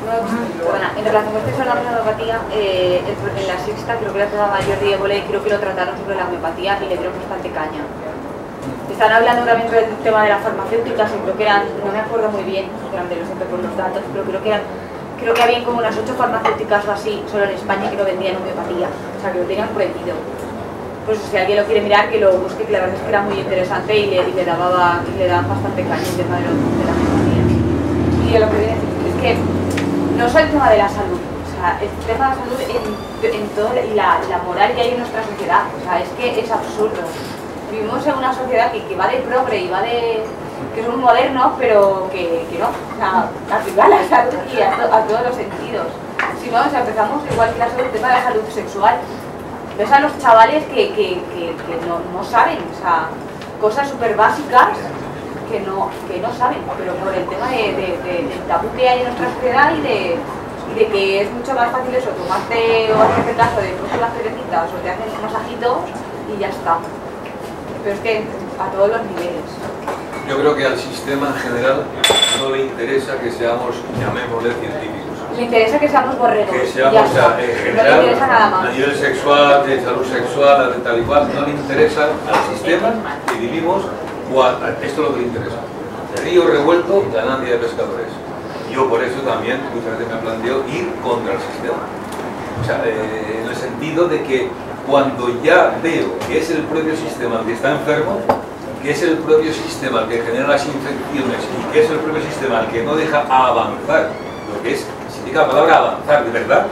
En relación con esto de la homeopatía, en la sexta creo que la programa Jordi Évole, creo que lo trataron sobre la homeopatía y le dieron bastante caña. Están hablando también del tema de las farmacéuticas y creo que eran, no me acuerdo muy bien, realmente lo siento por los datos, pero creo que habían como unas 8 farmacéuticas o así solo en España que no vendían homeopatía, o sea que lo tenían prohibido. Pues si alguien lo quiere mirar, que lo busque, que la verdad es que era muy interesante y le daban bastante caña el tema de la homeopatía. Y lo que viene a decir es que no solo el tema de la salud, o sea, el tema de la salud en todo y la moral que hay en nuestra sociedad, o sea, es que es absurdo. Vivimos en una sociedad que va de progre y va de... que son modernos, pero que no, o sea, arriba la salud y a todos los sentidos. Si no, o sea, empezamos igual que la salud, el tema de la salud sexual. Ves a los chavales que no saben, o sea, cosas súper básicas que no saben, pero por el tema del tabú que hay en nuestra sociedad y de que es mucho más fácil eso, tomarte o hacerte caso de las cerecitas o te hacen masajitos y ya está. Pero es que a todos los niveles. Yo creo que al sistema en general no le interesa que seamos, llamémosle, científicos. Le interesa que seamos borregos. Que seamos, o sea, en general, no le interesa nada más. A nivel sexual, de salud sexual, de tal y cual, no le interesa al sistema que vivimos, esto es lo que le interesa. Río revuelto, ganancia de pescadores. Yo por eso también muchas veces me planteo ir contra el sistema. O sea, en el sentido de que cuando ya veo que es el propio sistema el que está enfermo, que es el propio sistema el que genera las infecciones y que es el propio sistema el que no deja avanzar, lo que significa la palabra avanzar de verdad,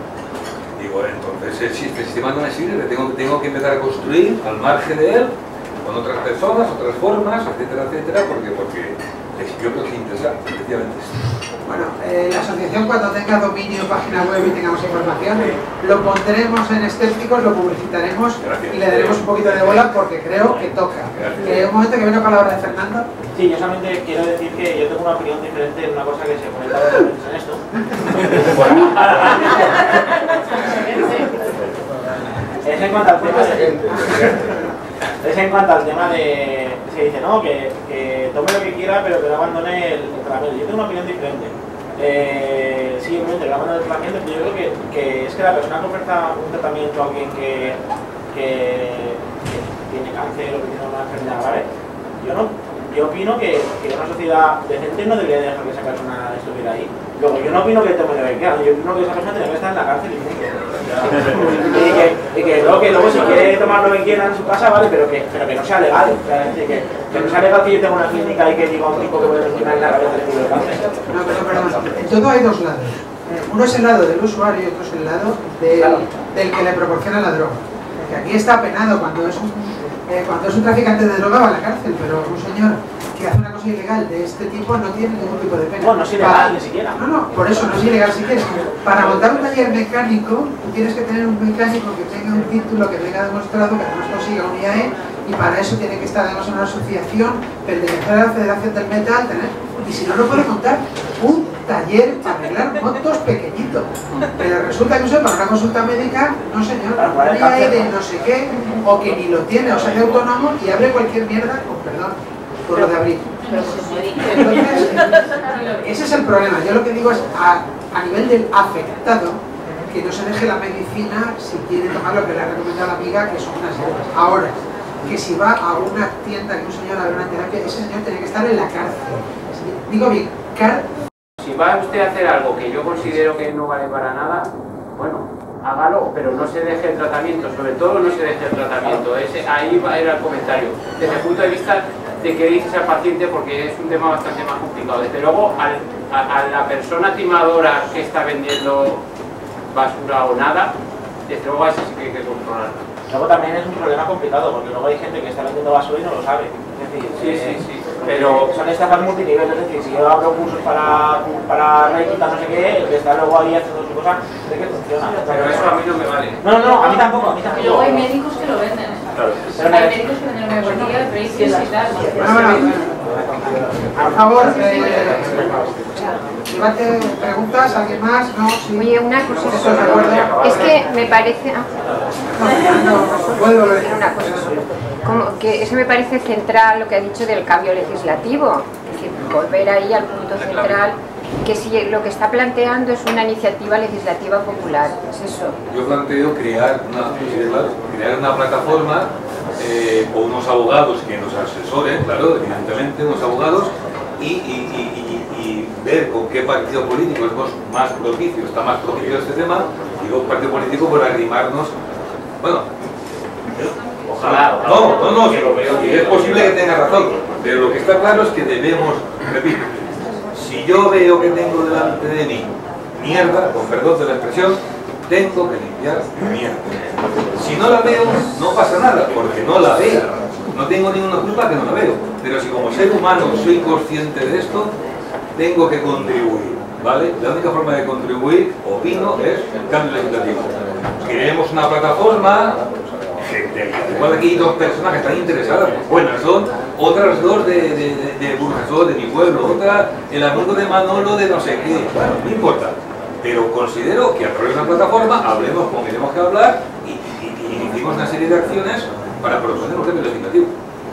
digo, entonces este sistema no me sirve, tengo que empezar a construir al margen de él, con otras personas, otras formas, etcétera, etcétera, porque yo creo que interesa, efectivamente. Bueno, la asociación cuando tenga dominio, página web y tengamos información, lo pondremos en Escépticos, lo publicitaremos. Gracias. Y le daremos un poquito de bola porque creo que toca. Un momento que viene una palabra de Fernando. Sí, yo solamente quiero decir que yo tengo una opinión diferente en una cosa que se comentaba en esto. Es en cuanto al tema de... se dice, no, que tome lo que quiera, pero que no abandone el tratamiento. Yo tengo una opinión diferente. Sí, obviamente, que no abandone el tratamiento, pero yo creo que es que la persona que oferta un tratamiento a alguien que tiene cáncer o que tiene una enfermedad grave, yo opino que una sociedad decente no debería dejar que esa persona estuviera ahí. Luego, yo no opino que tome lo que quiera, yo opino que esa persona tiene que estar en la cárcel y que luego si quiere tomar lo que quiera en su casa, vale, pero que no sea legal. O sea, que no sea legal que yo tenga una clínica y que diga a un tipo que puede funcionar en la cabeza de cáncer. No, pero perdón, en todo hay 2 lados. Uno es el lado del usuario y otro es el lado del que le proporciona la droga. Que aquí está penado cuando es un traficante de droga va a la cárcel, pero un señor que hace una cosa ilegal de este tipo no tiene ningún tipo de pena. Bueno, no es ilegal ni siquiera. No, por eso no es ilegal siquiera. Para montar un taller mecánico, tú tienes que tener un mecánico que tenga un título, que tenga demostrado, que además consiga un IAE, y para eso tiene que estar además en una asociación, pertenecer a la Federación del Metal, y si no, no puede montar un taller para arreglar motos pequeñitos. Pero resulta que para una consulta médica, no señor, un IAE de no sé qué, o que ni lo tiene, o se hace autónomo y abre cualquier mierda, con perdón, por lo de abrir. Entonces, ese es el problema. Yo lo que digo es, a nivel del afectado, que no se deje la medicina si quiere tomar lo que le ha recomendado la amiga, que son unas hierbas. Ahora, que si va a una tienda, que un señor a ver una terapia, ese señor tiene que estar en la cárcel. Digo bien, cárcel. Si va usted a hacer algo que yo considero que no vale para nada, bueno, hágalo, pero no se deje el tratamiento, sobre todo no se deje el tratamiento. Ahí era el comentario. Desde el punto de vista de que dices al paciente, porque es un tema bastante más complicado. Desde luego, a la persona timadora que está vendiendo basura o nada, desde luego a ese sí que hay que controlarlo. Luego también es un problema complicado, porque luego hay gente que está vendiendo basura y no lo sabe. Es decir, sí, pero son estafas multinivel, es decir, si yo abro cursos para Reiki, no sé qué, el que está luego ahí haciendo su cosa, sé que funciona. Pero eso a mí no me vale. No, a mí tampoco, Y luego hay médicos que lo venden. Claro. Hay médicos que venden homeopatía de precios y tal. Por favor, debate, preguntas, ¿alguien más? No, sí. Oye, una cosa, es que me parece... puedo decir una cosa, como que eso me parece central lo que ha dicho del cambio legislativo, es decir, volver ahí al punto central, que si lo que está planteando es una iniciativa legislativa popular, es eso. Yo planteo crear una plataforma con unos abogados que nos asesoren, claro, evidentemente, unos abogados, y ver con qué partido político es más propicio, está más propicio este tema, y los partidos políticos por arrimarnos, bueno, ojalá, no, y es posible que tenga razón, pero lo que está claro es que debemos, repito, si yo veo que tengo delante de mí mierda, con perdón de la expresión, tengo que limpiar mierda. Si no la veo, no pasa nada, porque no la veo. No tengo ninguna culpa que no la veo. Pero si como ser humano soy consciente de esto, tengo que contribuir, ¿vale? La única forma de contribuir, opino, es el cambio legislativo. Creemos una plataforma, igual aquí hay dos personas que están interesadas, buenas son, otras dos de Burjasot, de mi pueblo, otra el amigo de Manolo de no sé qué, bueno, no importa. Pero considero que a través de una plataforma hablemos como tenemos que hablar y hicimos una serie de acciones para proponer un cambio legislativo.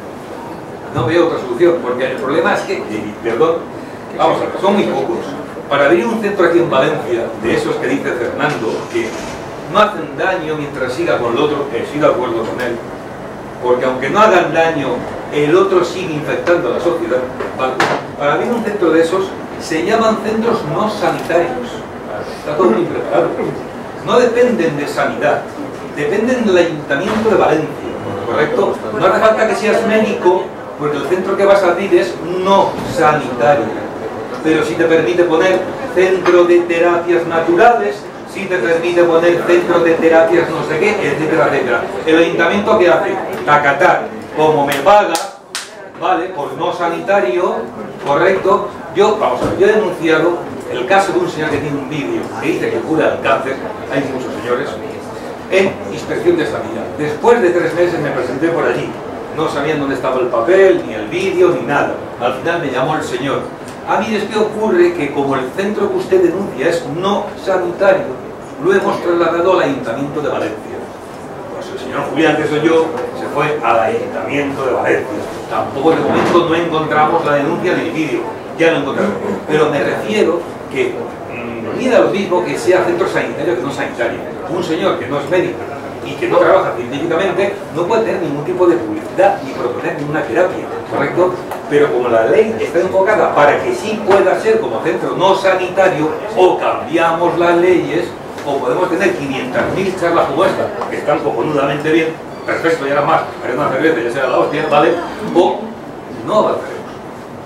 No veo otra solución, porque el problema es que, perdón, vamos a ver, son muy pocos. Para abrir un centro aquí en Valencia, de esos que dice Fernando, que no hacen daño mientras siga con el otro, que estoy de acuerdo con él, porque aunque no hagan daño, el otro sigue infectando a la sociedad. ¿Vale? Para abrir un centro de esos, se llaman centros no sanitarios. Está todo muy preparado. No dependen de sanidad, dependen del Ayuntamiento de Valencia, ¿correcto? No hace falta que seas médico, porque el centro que vas a abrir es no sanitario. Pero si te permite poner centro de terapias naturales, si te permite poner centro de terapias no sé qué, etcétera, etcétera. El Ayuntamiento, ¿qué hace? Acatar, como me paga, ¿vale? Por no sanitario, ¿correcto? Vamos a ver, yo he denunciado el caso de un señor que tiene un vídeo que dice que cura el cáncer, hay muchos señores, en inspección de sanidad. Después de 3 meses me presenté por allí, no sabían dónde estaba el papel, ni el vídeo, ni nada. Al final me llamó el señor. Mire, es que ocurre que como el centro que usted denuncia es no sanitario, lo hemos trasladado al Ayuntamiento de Valencia. Pues el señor Julián, que soy yo, se fue al Ayuntamiento de Valencia. Tampoco de momento no encontramos la denuncia ni el vídeo, ya lo encontramos. Pero me refiero que da lo mismo que sea centro sanitario que no sanitario. Un señor que no es médico y que no trabaja científicamente no puede tener ningún tipo de publicidad ni proponer ninguna terapia, ¿correcto? Pero como la ley está enfocada para que sí pueda ser como centro no sanitario, o cambiamos las leyes, o podemos tener 500.000 charlas como esta, que están cojonudamente bien, perfecto, ya era más, haré una cerveza, ya será la hostia, ¿vale? O no avanzaremos.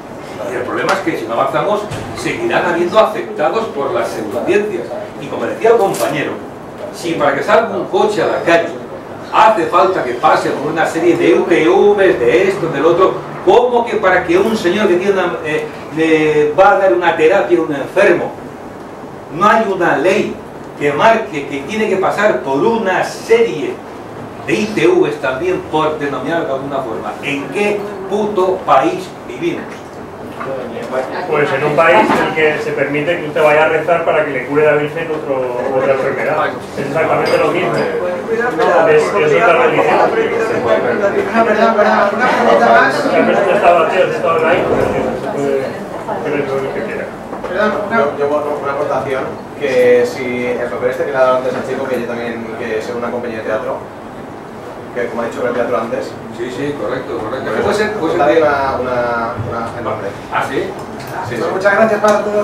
Y el problema es que si no avanzamos, seguirán habiendo afectados por las pseudociencias. Y como decía el compañero, si para que salga un coche a la calle hace falta que pase por una serie de UPVs, de esto, del otro, ¿cómo que para que un señor que tiene le va a dar una terapia a un enfermo, no hay una ley que marque que tiene que pasar por una serie de ITVs también, por denominarlo de alguna forma? ¿En qué puto país vivimos? Pues en un país en el que se permite que usted vaya a rezar para que le cure la Virgen otra enfermedad. Es exactamente lo mismo. Es otra religión. Una pregunta más. El Estado aquí, el Estado laico, se puede creer lo que quiera. Yo una aportación, que si el papel este que le ha dado antes al chico, que yo también, que soy una compañía de teatro, que como ha dicho el teatro antes. Sí, sí, correcto. Puede ser una enorme. ¿Ah, sí? Sí, Pues muchas gracias para todos.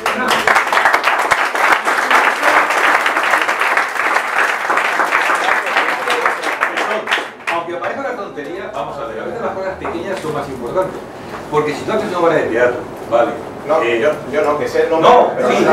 Aunque parezca una tontería, vamos a ver, a veces las cosas pequeñas son más importantes. Porque si tú haces una obra de teatro, vale. No, yo no, que sé el nombre. No, pero sí.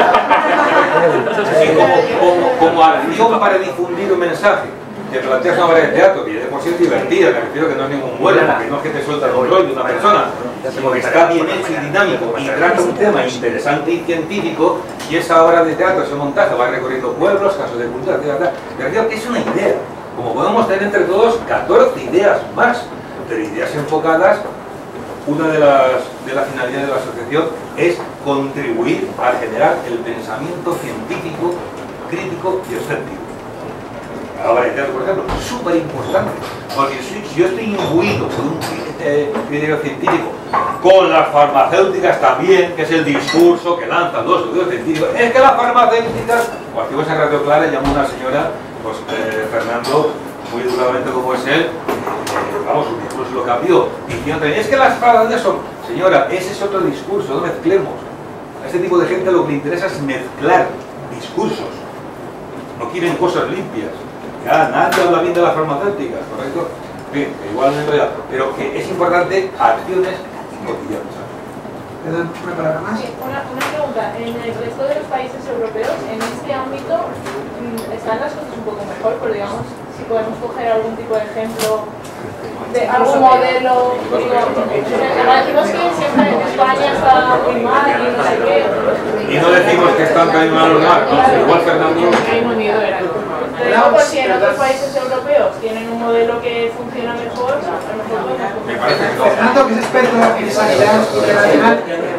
Sí, como acción para difundir un mensaje. Te planteas una obra de teatro que de por sí es divertida, me refiero que no es ningún vuelo, porque no es que te suelta el rollo de una persona, sino que está bien hecho y dinámico y trata un tema interesante y científico, y esa obra de teatro, ese montaje, va recorriendo pueblos, casos de cultura, etc. Me refiero que es una idea. Como podemos tener entre todos 14 ideas más, pero ideas enfocadas. Una de las finalidades de la asociación es contribuir a generar el pensamiento científico, crítico y escéptico. La obra de teatro, por ejemplo, es súper importante, porque si yo estoy imbuido por un criterio científico, con las farmacéuticas también, que es el discurso que lanzan los estudios científicos, es que las farmacéuticas, o activos en Radio Clara, llamó una señora, pues Fernando, muy duramente como es él, vamos, su discurso lo cambió, diciendo, es que las farmacéuticas son, señora, ese es otro discurso, no mezclemos. A este tipo de gente lo que le interesa es mezclar discursos, no quieren cosas limpias. Ya, nadie habla bien de las farmacéuticas, ¿correcto? Bien, igual no es, pero que es importante acciones cotidianas. Perdón, una palabra más. Sí, una pregunta. En el resto de los países europeos, en este ámbito, están las cosas un poco mejor, pero digamos, si podemos coger algún tipo de ejemplo de algún modelo, digo, decimos que siempre en España está muy mal y no sé qué. Y no decimos que están cayendo mal los demás, ¿no? Igual Fernando. Reino Unido era. Pero por si en otros países europeos tienen un modelo que funciona mejor, a lo mejor podemos. Me parece que no. Fernando, que es experto en sanidad internacional.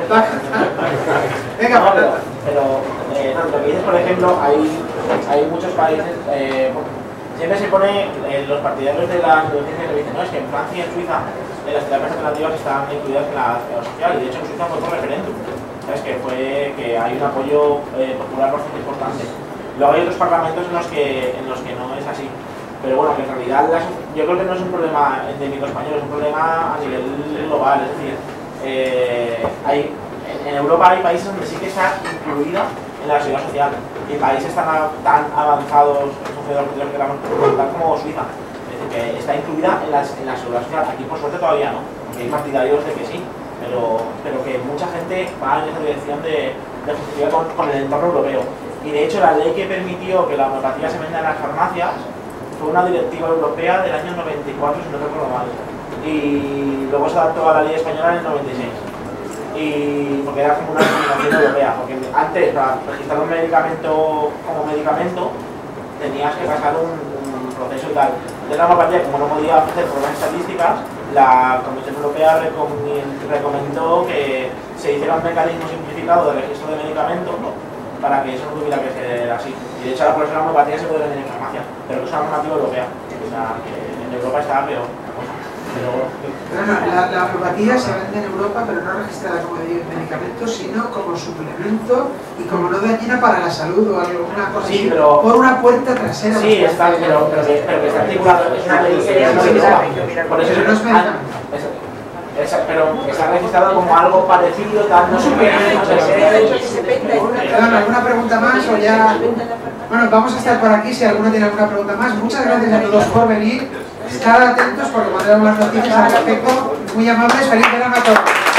Venga, pero lo que dices, por ejemplo, hay muchos países, siempre se pone los partidarios de la neurociencia que dicen, no, es que en Francia y en Suiza las terapias alternativas están incluidas en la social, y de hecho en Suiza fue por referéndum, ¿sabes? Que hay un apoyo popular bastante importante. Luego hay otros parlamentos en los que no es así. Pero bueno, que en realidad yo creo que no es un problema endémico español, es un problema a nivel global. Es decir, en Europa hay países donde sí que está incluida en la seguridad social, y países tan avanzados en función de los criterios que queramos preguntar como Suiza. Es decir, que está incluida en la seguridad social. Aquí por suerte todavía no, porque hay partidarios de que sí, pero que mucha gente va en esa dirección de justicia con el entorno europeo. Y de hecho la ley que permitió que la homeopatía se venda en las farmacias fue una directiva europea del año 94, si no recuerdo mal. Y luego se adaptó a la ley española en el 96. Y porque era como una legislación europea. Porque antes, para registrar un medicamento como medicamento, tenías que pasar un proceso y tal. De la homeopatía, como no podía hacer pruebas estadísticas, la Comisión Europea recomendó que se hiciera un mecanismo simplificado de registro de medicamentos, ¿no?, para que eso no tuviera que ser así. Y de hecho ahora por eso la homeopatía se puede vender en farmacia, pero que es una normativa europea. O sea, que en Europa está peor. La homeopatía se vende en Europa, pero no registrada como medicamento, sino como suplemento y como no dañina para la salud o alguna cosa así, pero por una puerta trasera. Sí, está, pero que está articulado. Es una ley que no es por eso no es medicamento. Pero está registrado como algo parecido, tal, no sé qué. ¿Alguna pregunta más o ya? Bueno, vamos a estar por aquí si alguno tiene alguna pregunta más. Muchas gracias a todos por venir. Estar atentos porque pondremos las noticias al respecto. Muy amables, feliz verano a todos.